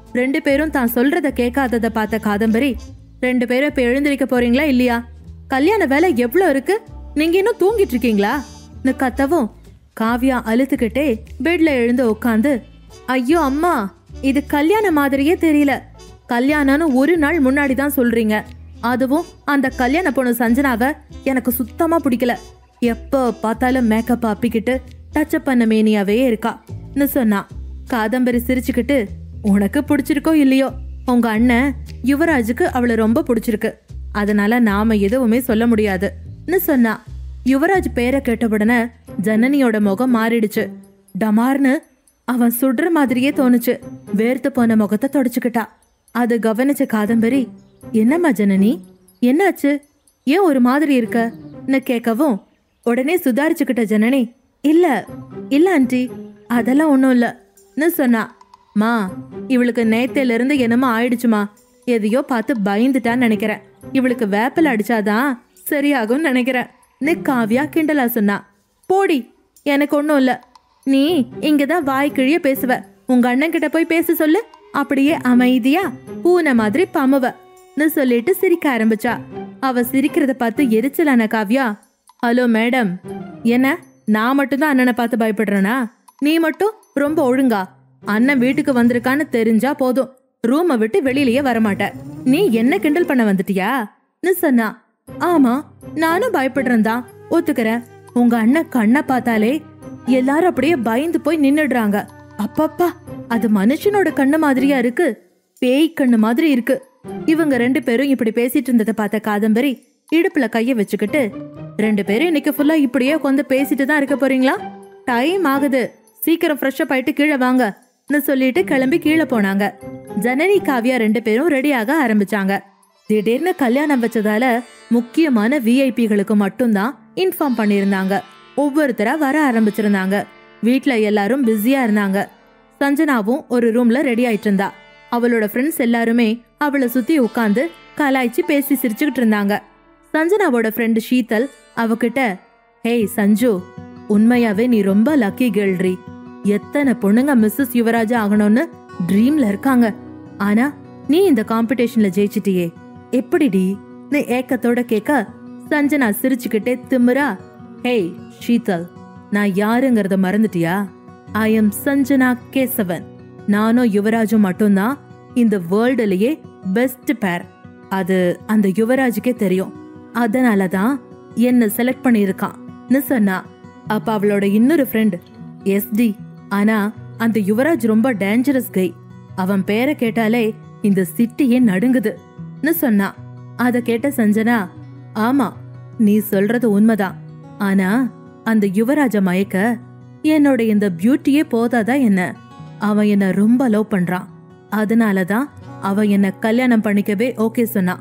2 பேரும் தான் சொல்றத கேட்காதத பார்த்த காதம்பரி, 2 பேரும் இப்ப எழுந்திருக்க போறீங்களா இல்லையா? கல்யாண வேலை எவ்வளவு இருக்கு, நீங்க இன்னும் தூங்கிட்டு இருக்கீங்களா? கத்தவும் காவ்யா அழுத்துக்கிட்டே பெட்ல எழுந்து உட்காந்து, ஐயோ அம்மா, இது கல்யாண மாதிரியே தெரியல. கல்யாணம்னு ஒரு நாள் முன்னாடி தான் சொல்றீங்க, அதுவும் அந்த கல்யாண பொண்ணு சஞ்சனாவை எனக்கு சுத்தமா பிடிக்கல. எப்ப பார்த்தாலும் மேக்கப் ஆப்பிக்கிட்டு டச்சப் பண்ண மேனியாவே இருக்கான்னு சொன்னா. காதம்பரி சிரிச்சுக்கிட்டு, உனக்கு பிடிச்சிருக்கோ இல்லையோ, உங்க அண்ணன் யுவராஜுக்கு அவளை ரொம்ப பிடிச்சிருக்கு, அதனால நாம எதுவுமே சொல்ல முடியாதுன்னு சொன்னா. யுவராஜ் பேரை கேட்டவுடனே ஜனனியோட முகம் மாறிடுச்சு. டமார்னு அவன் சுடுற மாதிரியே தோணுச்சு. வேர்த்து போன முகத்தை தொடச்சுக்கிட்டா. அது கவனிச்ச காதம்பரி, என்னம்மா ஜனனி, என்னாச்சு, ஏன் ஒரு மாதிரி இருக்கன்னு கேட்கவும், உடனே சுதாரிச்சுக்கிட்ட ஜனனி, இல்ல இல்ல ஆண்டி, அதெல்லாம் ஒன்றும் இல்லைன்னு சொன்னா. மா, இவளுக்கு நேத்தையில இருந்து என்னமோ ஆயிடுச்சுமா, எதையோ பார்த்து பயந்துட்டான்னு நினைக்கிறேன், இவளுக்கு வேப்பல் அடிச்சாதான் சரியாகும்னு நினைக்கிறேன் காவ்யா கிண்டலா சொன்னா. போடி, எனக்கு ஒன்றும் இல்ல, நீ இங்கதான் வாய் கிழிய பேசுவ, உங்க அண்ணன் கிட்ட போய் பேச சொல்லு, அப்படியே அமைதியா பூனை மாதிரி பமுவன்னு சொல்லிட்டு சிரிக்க ஆரம்பிச்சா. அவ சிரிக்கிறத பார்த்து எரிச்சலான காவ்யா, ஹலோ மேடம், என்ன நான் மட்டும்தான் அண்ணனை பார்த்து பயப்படுறேனா? நீ மட்டும் ரொம்ப ஒழுங்கா, அண்ணன் வீட்டுக்கு வந்திருக்கான்னு தெரிஞ்சா போதும் ரூமை விட்டு வெளியிலயே வரமாட்ட. நீ என்ன கிண்டல் பண்ண வந்துட்டியான்னு சொன்னா. ஆமா, நானும் பயப்படுறேன் தான், ஒத்துக்கிறேன். உங்க அண்ணன் கண்ணை பார்த்தாலே எல்லாரும் அப்படியே பயந்து போய் நின்னுடுறாங்க. அப்பப்பா, அது மனுஷனோட கண்ணு மாதிரியா இருக்கு, பேய் கண்ணு மாதிரி இருக்கு. இவங்க 2 பேரும் இப்படி பேசிட்டு இருந்ததை பார்த்த காதம்பரி இடுப்புல கைய வச்சுக்கிட்டு, 2 பேரும் இன்னைக்கு ஃபுல்லா இப்படியே உட்காந்து பேசிட்டு தான் இருக்க போறீங்களா? டைம் ஆகுது, சீக்கிரம் ஃப்ரெஷ் அப் ஆயிட்டு கீழே வாங்கன்னு சொல்லிட்டு கிளம்பி கீழே போனாங்க. ஜனனி காவ்யா 2 பேரும் ரெடியாக ஆரம்பிச்சாங்க. திடீர்னு கல்யாணம் வச்சதால முக்கியமான விஐபிகளுக்கு மட்டும்தான் இன்ஃபார்ம் பண்ணிருந்தாங்க. ஒவ்வொருத்தரா வர ஆரம்பிச்சிருந்தாங்க. வீட்ல எல்லாரும் பிஸியா இருந்தாங்க. சஞ்சனாவும் ஒரு ரூம்ல ரெடி ஆயிட்டு இருந்தா. அவளோட ஃப்ரெண்ட்ஸ் எல்லாருமே அவளை சுத்தி உட்காந்து கலாய்ச்சி பேசி சிரிச்சுக்கிட்டு இருந்தாங்க. சஞ்சனாவோட ஃப்ரெண்டு ஷீதல் அவகிட்ட, ஹேய் சஞ்சு, உண்மையாவே நீ ரொம்ப லக்கி கேர்ள்ரி. எத்தனை பொண்ணுங்க மிஸ்ஸஸ் யுவராஜா ஆகணும்னு ட்ரீம்ல இருக்காங்க, ஆனா நீ இந்த காம்படிஷன்ல ஜெயிச்சிட்டியே, எப்படிடி நீ ஏக்கத்தோட கேட்க, சஞ்சனா சிரிச்சுக்கிட்டே திமிரா, ஹேய் ஷீதல், நான் யாருங்கிறத மறந்துட்டியா? I am Sanjana Keshavan. நானும் யுவராஜும் மட்டும்தான் இந்த வேர்ல்டுலயே பெஸ்ட் பேர். அது அந்த யுவராஜுக்கே தெரியும், அதனாலதான் என்ன செலக்ட் பண்ணிருக்கான்னு சொன்னா. அப்ப அவளோட இன்னொரு ஃப்ரெண்ட் எஸ்டி, ஆனா அந்த யுவராஜ் ரொம்ப டேஞ்சரஸ் கை, அவன் பேரை கேட்டாலே இந்த சிட்டியே நடுங்குதுன்னு சொன்னா. அத கேட்ட சஞ்சனா, ஆமா நீ சொல்றது உண்மைதான், ஆனா அந்த யுவராஜ மயக்க என்னோட இந்த பியூட்டியே போதாதா என்ன? அவன் என்ன ரொம்ப லவ் பண்றான், அதனாலதான் அவன் என்ன கல்யாணம் பண்ணிக்கவே ஓகே சொன்னான்.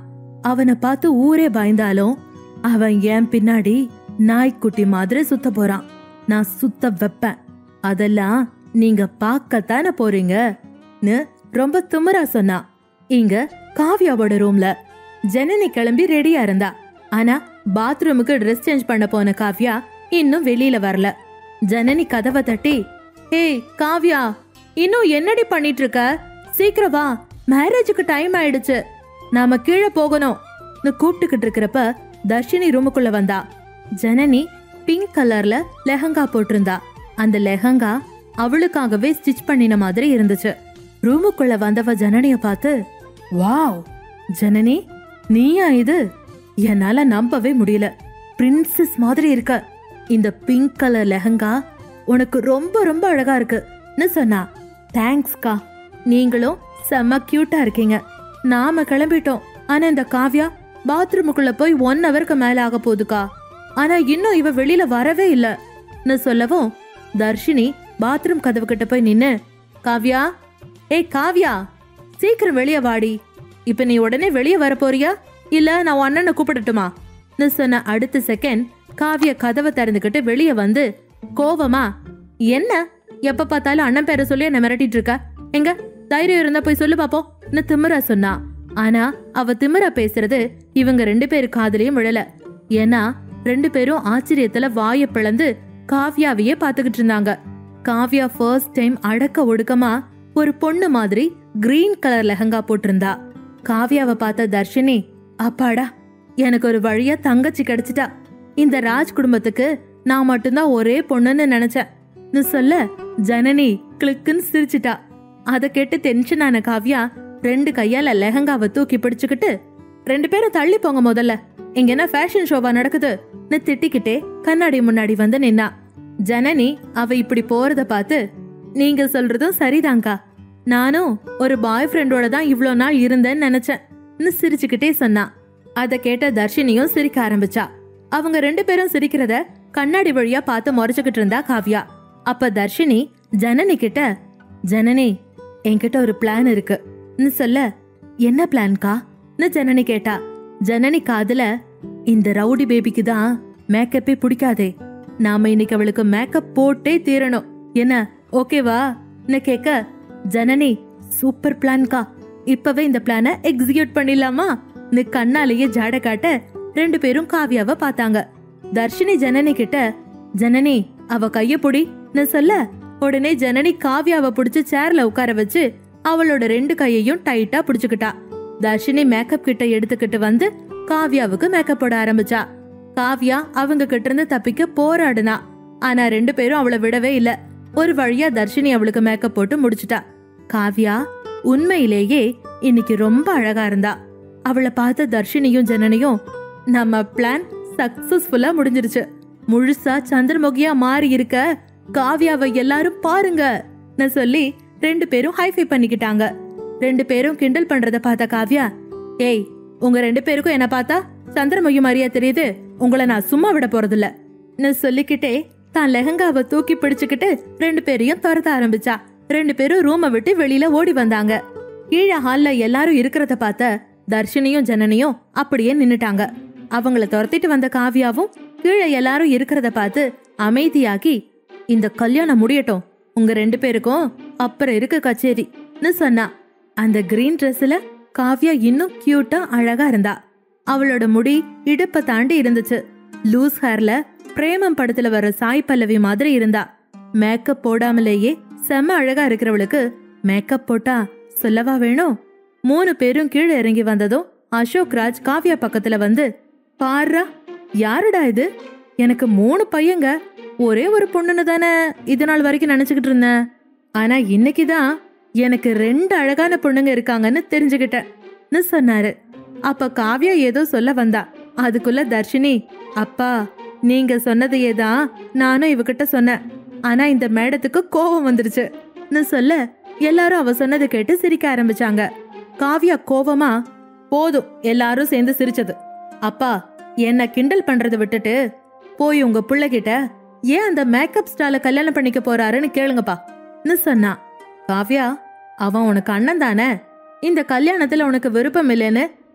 அவனை பார்த்து ஊரே பயந்தாலும் அவன் என் பின்னாடி நாய்க்குட்டி மாதிரி சுத்த போறான். நான் சுத்த வைப்பேன். அதெல்லாம் நீங்க பார்க்கத்தானே போறீங்கன்னு ரொம்ப திமிரா சொன்னா. இங்க காவ்யாவோட ரூம்ல ஜனனி கிளம்பி ரெடியா இருந்தா. ஆனா பாத்ரூமுக்கு ட்ரெஸ் சேஞ்ச் பண்ண போன காவ்யா இன்னும் வெளியில வரல. ஜனனி கதவை தட்டி, ஏய் காவ்யா, இன்னும் என்னடி பண்ணிட்டு இருக்க? சீக்கிரம் வா, மேரேஜுக்கு டைம் ஆயிடுச்சு, நாம கீழே போகணும் கூப்பிட்டுக்கிட்டு இருக்கிறப்ப தர்ஷினி ரூமுக்குள்ள வந்தா. ஜனனி பிங்க் கலர்ல லெஹங்கா போட்டிருந்தா. அந்த லெஹங்கா அவளுக்காகவே ஸ்டிச் பண்ணின மாதிரி இருந்துச்சு. ரூமுக்குள்ள வந்தவ ஜனனிய பார்த்து, வாவ் ஜனனி, நீயா இது? என்னால நம்பவே முடியல. பிரின்சஸ் மாதிரி இருக்க. இந்த பிங்க் கலர் லெஹங்கா உனக்கு ரொம்ப ரொம்ப அழகா இருக்குன்னு சொன்னா. தேங்க்ஸ்கா, நீங்களும் செம்ம கியூட்டா இருக்கீங்க. நாம கிளம்பிட்டோம். ஆனா இந்த காவ்யா பாத்ரூமுக்குள்ள போய் 1 ஹவருக்கு மேல ஆக போகுதுக்கா. ஆனா இன்னும் இவ வெளியில வரவே இல்லன்னு சொல்லவும் தர்ஷினி பாத்ரூம் கதவு கிட்ட போய் நின்னு, காவ்யா, ஏய் காவ்யா, சீக்கிரம் வெளியே வாடி. இப்ப நீ உடனே வெளியே வர போறியா இல்ல நான் அண்ணனை கூப்பிடட்டுமா சொன்ன அடுத்த செகண்ட் காவ்யா கதவை திறந்துகிட்டு வெளியே வந்து கோவமா, என்ன எப்ப பார்த்தாலும் அண்ணன் பேரை சொல்லி என்ன மிரட்டிட்டு இருக்க? எங்க தைரியம் இருந்தா போய் சொல்லு பாப்போம்னு திமிரா சொன்னா. ஆனா அவ திமிரா பேசுறது இவங்க 2 பேரு காதுலயும் விழல. ஏன்னா 2 பேரும் ஆச்சரியத்துல வாய பிளந்து காவ்யாவையே பாத்துக்கிட்டு இருந்தாங்க. காவ்யா ஃபர்ஸ்ட் டைம் அடக்க ஒடுக்கமா ஒரு பொண்ணு மாதிரி கிரீன் கலர் லெஹங்கா போட்டிருந்தா. காவ்யாவை பார்த்த தர்ஷினி, அப்பாடா, எனக்கு ஒரு வழியா தங்கச்சி கிடைச்சிட்டா. இந்த ராஜ் குடும்பத்துக்கு நான் மட்டும்தான் ஒரே பொண்ணுன்னு நினைச்சேன் சொல்ல ஜனனி கிளிக்குன்னு சிரிச்சிட்டா. அத கேட்டு டென்ஷன் ஆன காவ்யா 2 கையால லெஹங்காவை தூக்கி பிடிச்சுக்கிட்டு, 2 பேரும் தள்ளி போங்க முதல்ல, இங்க என்ன ஃபேஷன் ஷோவா நடக்குதுன்னு திட்டிக்கிட்டே கண்ணாடி முன்னாடி வந்து நின்னா. ஜனனி அவ இப்படி போறத பார்த்து, நீங்க சொல்றதும் சரிதாங்கா, நானும் ஒரு பாய் ஃப்ரெண்டோட தான் இவ்ளோ நாள் இருந்தேன்னு நினைச்சேன்னு சிரிச்சுக்கிட்டே சொன்னா. அத கேட்ட தர்ஷினியும் சிரிக்க ஆரம்பிச்சா. அவங்க 2 பேரும் சிரிக்கிறத கண்ணாடி வழியா பார்த்து முறைச்சுக்கிட்டு இருந்தா காவ்யா. அப்ப தர்ஷினி ஜனனி கிட்ட, ஜனனி, என்கிட்ட ஒரு பிளான் இருக்குன்னு சொல்ல, என்ன பிளான்கான்னு ஜனனி கேட்டா. ஜனனி காதுல, இந்த ரவுடி பேபிக்கு தான் மேக்கப்பே பிடிக்காதே, நாம இன்னைக்கு அவளுக்கு மேக்கப் போட்டே தீரணும், என்ன ஓகேவான்னு கேட்க, ஜனனி சூப்பர் பிளான்கா, இப்பவே இந்த பிளான எக்ஸிக்யூட் பண்ணிடலாமான்னு கண்ணாலேயே ஜாட காட்ட 2 பேரும் காவ்யாவை பார்த்தாங்க. தர்ஷினி ஜனனி கிட்ட, ஜனனி அவ கைய புடின்னு சொல்ல உடனே ஜனனி காவ்யாவை புடிச்சு சேர்ல உட்கார வச்சு அவளோட 2 கையையும் டைட்டா புடிச்சுக்கிட்டா. தர்ஷினி மேக்கப் கிட்ட எடுத்துக்கிட்டு வந்து காவ்யாவுக்கு மேக்கப் போட ஆரம்பிச்சா. காவ்யா அவங்க கிட்ட இருந்து தப்பிக்க போராடுனா. ஆனா 2 பேரும் அவளை விடவே இல்ல. ஒரு வழியா தர்ஷினி அவளுக்கு மேக்கப் போட்டு முடிச்சுட்டா. காவ்யா உண்மையிலேயே இன்னைக்கு ரொம்ப அழகா இருந்தா. அவளை பார்த்த தர்ஷினியும் ஜனனியும், நம்ம பிளான் சக்சஸ்ஃபுல்லா முடிஞ்சிருச்சு, முழுசா சந்திரமுகியா மாறி இருக்க காவ்யாவை எல்லாரும் பாருங்க சொல்லி 2 பேரும் ஹைஃபை பண்ணிக்கிட்டாங்க. 2 பேரும் கிண்டல் பண்றத பார்த்த காவ்யா, ஏய் உங்க 2 பேருக்கும் என்ன பார்த்தா சந்திரமுகி மாதிரியா தெரியுது, உங்களை நான் சும்மா விட போறதில்ல சொல்லிக்கிட்டே தான் லெஹங்காவை தூக்கி பிடிச்சுக்கிட்டு 2 பேரையும் துரத்த ஆரம்பிச்சா. 2 பேரும் ரூமை விட்டு வெளியில ஓடி வந்தாங்க. கீழே ஹால்ல எல்லாரும் இருக்கிறத பார்த்த தர்ஷினியும் ஜனனியும் அப்படியே நின்னுட்டாங்க. அவங்கள துரத்திட்டு வந்த காவ்யாவும் கீழே எல்லாரும் இருக்கிறத பார்த்து அமைதியாகி, இந்த கல்யாணம் முடியட்டும், உங்க 2 பேருக்கும் அப்புறம் இருக்க கச்சேரின்னு சொன்னா. அந்த கிரீன் ட்ரெஸ்ல காவ்யா இன்னும் கியூட்டா அழகா இருந்தா. அவளோட முடி இடுப்ப தாண்டி இருந்துச்சு. லூஸ் ஹேர்ல பிரேமம் படத்துல வர சாய் பல்லவி மாதிரி இருந்தா. மேக்கப் போடாமலேயே செம்ம அழகா இருக்கிறவளுக்கு மேக்கப் போட்டா சொல்லவா வேணும்? 3 பேரும் கீழே இறங்கி வந்ததும் அசோக் ராஜ் காவ்யா பக்கத்துல வந்து, பாருடா, யாருடா இது? எனக்கு 3 பையங்க, ஒரே ஒரு பொண்ணுன்னு தானே இது நாள் வரைக்கும் நினைச்சுக்கிட்டு இருந்தேன். ஆனா இன்னைக்குதான் எனக்கு 2 அழகான பொண்ணுங்க இருக்காங்கன்னு தெரிஞ்சுக்கிட்டேன்னு சொன்னாரு. அப்ப காவ்யா ஏதோ சொல்ல வந்தா. அதுக்குள்ள தர்ஷினி, அப்பா நீங்க சொன்னதையே தான் நானும் இவகிட்ட சொன்னேன், ஆனா இந்த மேடத்துக்கு கோபம் வந்துருச்சுன்னு சொல்ல எல்லாரும் அவ சொன்னதை கேட்டு சிரிக்க ஆரம்பிச்சாங்க. காவ்யா கோவமா, போதும் எல்லாரும் சேர்ந்து சிரிச்சது, அப்பா என்ன கிண்டல் பண்றதை விட்டுட்டு போய் உங்க பிள்ளைகிட்ட ஏன் அந்த மேக்கப் ஸ்டால கல்யாணம் பண்ணிக்க போறாருன்னு கேளுங்கப்பான்னு சொன்னா. காவ்யா, அவன் உனக்கு அண்ணன் தானே, இந்த கல்யாணத்துல உனக்கு விருப்பம் இல்லைன்னு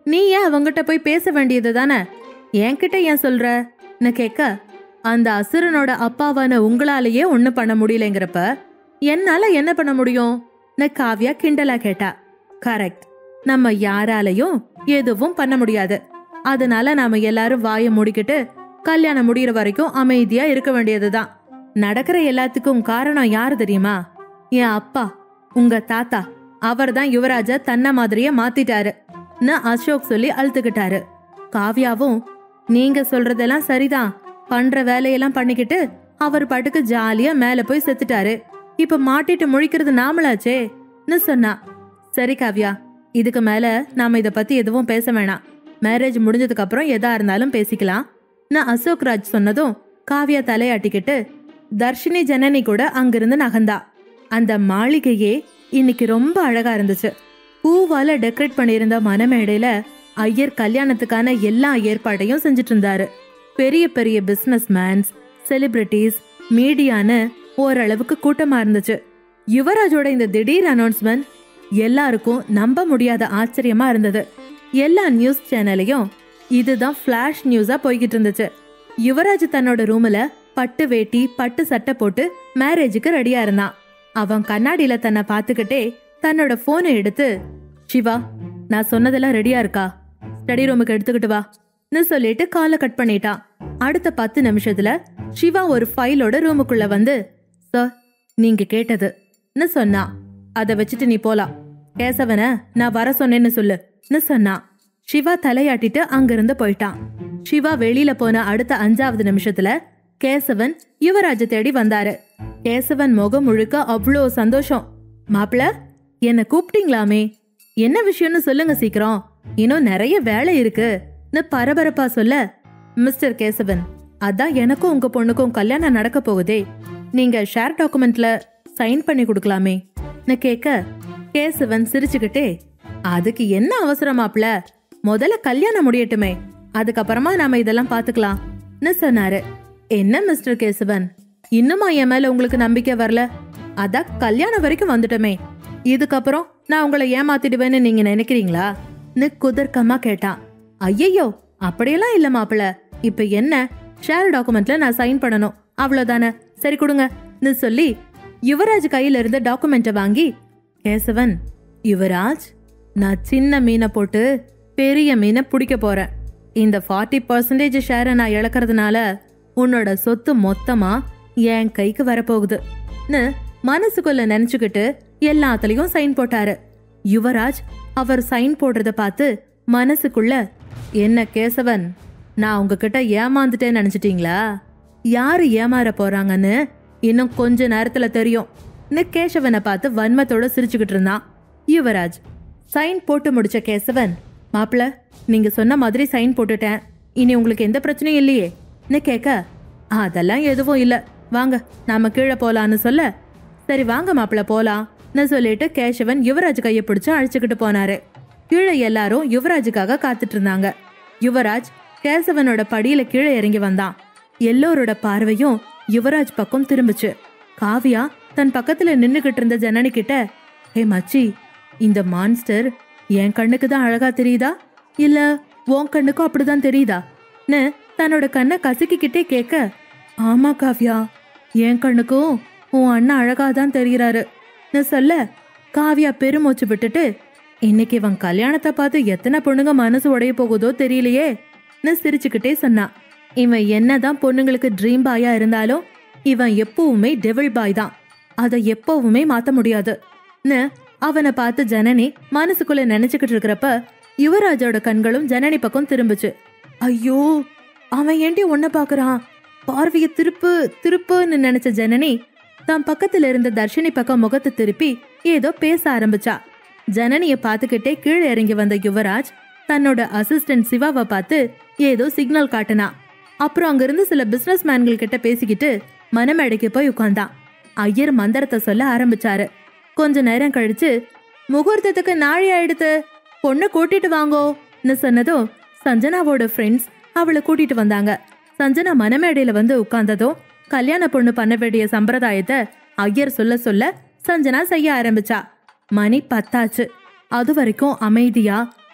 நீ ஏன் அவங்கிட்ட போய் பேச வேண்டியது தானே, என்கிட்ட ஏன் சொல்றன்னு கேட்க, அந்த அசுரனோட அப்பாவான உங்களாலேயே ஒண்ணு பண்ண முடியலங்கிறப்ப என்னால என்ன பண்ண முடியும்? காவ்யா கிண்டலா கேட்டா. கரெக்ட், நம்ம யாராலையும் எதுவும் பண்ண முடியாது. அதனால நாம எல்லாரும் வாயை மூடிக்கிட்டு கல்யாணம் முடிகிற வரைக்கும் அமைதியா இருக்க வேண்டியதுதான். நடக்கிற எல்லாத்துக்கும் காரணம் யாரு தெரியுமா? என் அப்பா, உங்க தாத்தா. அவர் தான் யுவராஜ தன்ன மாதிரியே மாத்திட்டாரு அசோக் சொல்லி அழுத்துக்கிட்டாரு. காவ்யாவும், நீங்க சொல்றதெல்லாம் சரிதான், பண்ற வேலையெல்லாம் பண்ணிக்கிட்டு அவர் பாட்டுக்கு ஜாலியா மேல போய் செத்துட்டாரு, இப்ப மாட்டிட்டு முழிக்கிறது நாமளாச்சேன்னு சொன்னா. சரி காவ்யா, இதுக்கு மேல நாம இத பத்தி எதுவும் பேச வேணாம், மேரேஜ் முடிஞ்சதுக்கு அப்புறம் எதா இருந்தாலும் பேசிக்கலாம் அசோக் ராஜ் சொன்னதும் காவ்யா தலையாட்டிக்கிட்டு தர்ஷினி ஜனனி கூட அங்கிருந்து நகர்ந்தா. அந்த மாளிகையே இன்னைக்கு ரொம்ப அழகா இருந்துச்சு. பூவால டெக்கரேட் பண்ணியிருந்த மணமேடையில ஐயர் கல்யாணத்துக்கான எல்லா ஏற்பாட்டையும் செஞ்சுட்டு இருந்தாரு. பெரிய பெரிய பிசினஸ் மேன்ஸ், செலிபிரிட்டிஸ், மீடியான்னு ஓரளவுக்கு கூட்டமா இருந்துச்சு. யுவராஜோட இந்த திடீர் அனௌன்ஸ்மெண்ட் எல்லாருக்கும் நம்ப முடியாத ஆச்சரியமா இருந்தது. எல்லா நியூஸ் சேனலையும் இதுதான் ஃபிளாஷ் நியூஸா போய்கிட்டு இருந்துச்சு. யுவராஜ் தன்னோட ரூம்ல பட்டு வேட்டி பட்டு சட்டை போட்டு மேரேஜுக்கு ரெடியா இருந்தான். அவன் கண்ணாடியில தன்னை பாத்துக்கிட்டே தன்னோட போனை எடுத்து, சிவா, நான் சொன்னதெல்லாம் ரெடியா இருக்கா? ஸ்டடி ரூமுக்கு எடுத்துக்கிட்டு வான்னு சொல்லிட்டு காலை கட் பண்ணிட்டான். அடுத்த 10 நிமிஷத்துல சிவா ஒரு ஃபைலோட ரூமுக்குள்ள வந்து, சார், நீங்க கேட்டதுன்னு சொன்னான். அதை வச்சுட்டு நீ போலாம். கேசவன நான் வர சொன்னேன்னு சொல்லுன்னு சொன்னான். சிவா தலையாட்டிட்டு அங்கிருந்து போயிட்டான். சிவா வெளியில போன அடுத்த 5வது நிமிஷத்துல கேசவன் யுவராஜ தேடி வந்தாரு. கேசவன் முகம் முழுக்க அவ்வளோ சந்தோஷம். மாப்பிள, என்ன கூப்பிட்டீங்களாமே, என்ன விஷயம்னு சொல்லுங்க சீக்கிரம், இன்னும் நிறைய வேலை இருக்குன்னு பரபரப்பா சொல்ல, மிஸ்டர் கேசவன், அதான் எனக்கும் உங்க பொண்ணுக்கும் கல்யாணம் நடக்க போகுதே, நீங்க ஷேர் டாக்குமெண்ட்ல சைன் பண்ணி கொடுக்கலாமே கேட்க, கேசவன் சிரிச்சுக்கிட்டே, அதுக்கு என்ன அவசரம் மாப்பிள, முதல்ல கல்யாணம் முடியட்டுமே, அதுக்கப்புறமா நாம இதெல்லாம் பாத்துக்கலாம்னு சொன்னாரு. என்ன மிஸ்டர் கேசவன், இன்னுமா என் மேல உங்களுக்கு நம்பிக்கை வரல? அதான் கல்யாணம் வரைக்கும் வந்துட்டோமே, இதுக்கப்புறம் நான் உங்களை ஏமாத்திடுவேன்னு நீங்க நினைக்கிறீங்களா? குதர்க்கமா கேட்டான். ஐயோ, அப்படியெல்லாம் இல்ல மாப்பிள, இப்ப என்ன, ஷேர் டாக்குமெண்ட்ல நான் சைன் பண்ணணும், அவ்வளவுதானே, சரி கொடுங்கன்னு சொல்லி யுவராஜ் கையில இருந்த டாக்குமெண்ட்டை வாங்கி, கேசவன், யுவராஜ், நான் சின்ன மீனை போட்டு பெரிய மீனை பிடிக்க போறேன். இந்த 40% ஷேரை நான் இழக்கிறதுனால உன்னோட சொத்து மொத்தமா என் கைக்கு வரப்போகுதுன்னு மனசுக்குள்ள நினைச்சுக்கிட்டு எல்லாத்துலயும் சைன் போட்டாரு. யுவராஜ் அவர் சைன் போடுறத பார்த்து மனசுக்குள்ள, என்ன கேசவன், நான் உங்ககிட்ட ஏமாந்துட்டேன்னு நினைச்சிட்டீங்களா? யாரு ஏமாற போறாங்கன்னு இன்னும் கொஞ்ச நேரத்துல தெரியும் கேசவனை பார்த்து வன்மத்தோட சிரிச்சுக்கிட்டு இருந்தான். யுவராஜ் சைன் போட்டு முடிச்ச கேசவன், மாப்பிள, நீங்க சொன்ன மாதிரி சைன் போட்டுட்டேன், இனி உங்களுக்கு எந்த பிரச்சனையும் இல்லையே கேட்க, அதெல்லாம் எதுவும் இல்ல, வாங்க நாம கீழே போலான்னு சொல்ல, சரி வாங்க மாப்பிள போலாம்னு சொல்லிட்டு கேசவன் யுவராஜ் கையை பிடிச்சு அழைச்சுக்கிட்டு போனாரு. கீழே எல்லாரும் யுவராஜுக்காக காத்துட்டு இருந்தாங்க. யுவராஜ் கேசவனோட படியில கீழே இறங்கி வந்தான். எல்லோரோட பார்வையும் யுவராஜ் பக்கம் திரும்பிச்சு. காவியா தன் பக்கத்துல நின்னுகிட்டு இருந்த ஜனனி கிட்ட, ஹே மச்சி, இந்த மான்ஸ்டர் என் கண்ணுக்கு தான் அழகா தெரியுதா, இல்ல உன் கண்ணுக்கும் அப்படிதான் தெரியுதான்னு தன்னோட கண்ணை கசக்கிக்கிட்டே கேட்க, ஆமா காவ்யா, என் கண்ணுக்கும் உன் அண்ணன் அழகாதான் தெரிகிறாருன்னு சொல்ல, காவ்யா பெருமூச்சு விட்டுட்டு, இன்னைக்கு இவன் கல்யாணத்தை பார்த்து எத்தனை பொண்ணுங்க மனசு உடைய போகுதோ தெரியலையேன்னு சிரிச்சுக்கிட்டே சொன்னான். இவன் என்னதான் பொண்ணுங்களுக்கு ட்ரீம் பாயா இருந்தாலும் இவன் எப்பவுமே டெவில் பாய் தான், அதை எப்பவுமே மாத்த முடியாதுன்னு அவனை பார்த்து ஜனனி மனசுக்குள்ள நினைச்சுக்கிட்டு இருக்கிறப்ப யுவராஜோட கண்களும் ஜனனி பக்கம் திரும்புச்சு. ஐயோ, அவன் ஏண்டி ஒன்ன பாக்குறான், பார்வைய திருப்புன்னு நினைச்ச ஜனனி தான் பக்கத்துல இருந்த தர்ஷினி பக்கம் முகத்தை திருப்பி ஏதோ பேச ஆரம்பிச்சா. ஜனனிய பாத்துக்கிட்டே கீழே இறங்கி வந்த யுவராஜ் தன்னோட அசிஸ்டன்ட் சிவாவை பார்த்து ஏதோ சிக்னல் காட்டினா. அப்புறம் அங்கிருந்து சில பிசினஸ் மேன்கள் கிட்ட பேசிக்கிட்டு மணமேடைக்கு போய் உட்கார்ந்தான். ஐயர் மந்திரத்தை சொல்ல ஆரம்பிச்சாரு. கொஞ்ச நேரம் கழிச்சு, முகூர்த்தத்துக்கு நாழி ஆயிடுத்து, பொண்ணு கூட்டிட்டு வாங்கோன்னு சொன்னதும் சஞ்சனாவோட ஃப்ரெண்ட்ஸ் அவளை கூட்டிட்டு வந்தாங்க. சஞ்சனா மணமேடையில வந்து உட்கார்ந்ததும் கல்யாண பொண்ணு பண்ண வேண்டிய சம்பிரதாயத்தை ஐயர் சொல்ல சொல்ல சஞ்சனா செய்ய ஆரம்பிச்சா. மணி 10 ஆச்சு. அது வரைக்கும் அமைதியா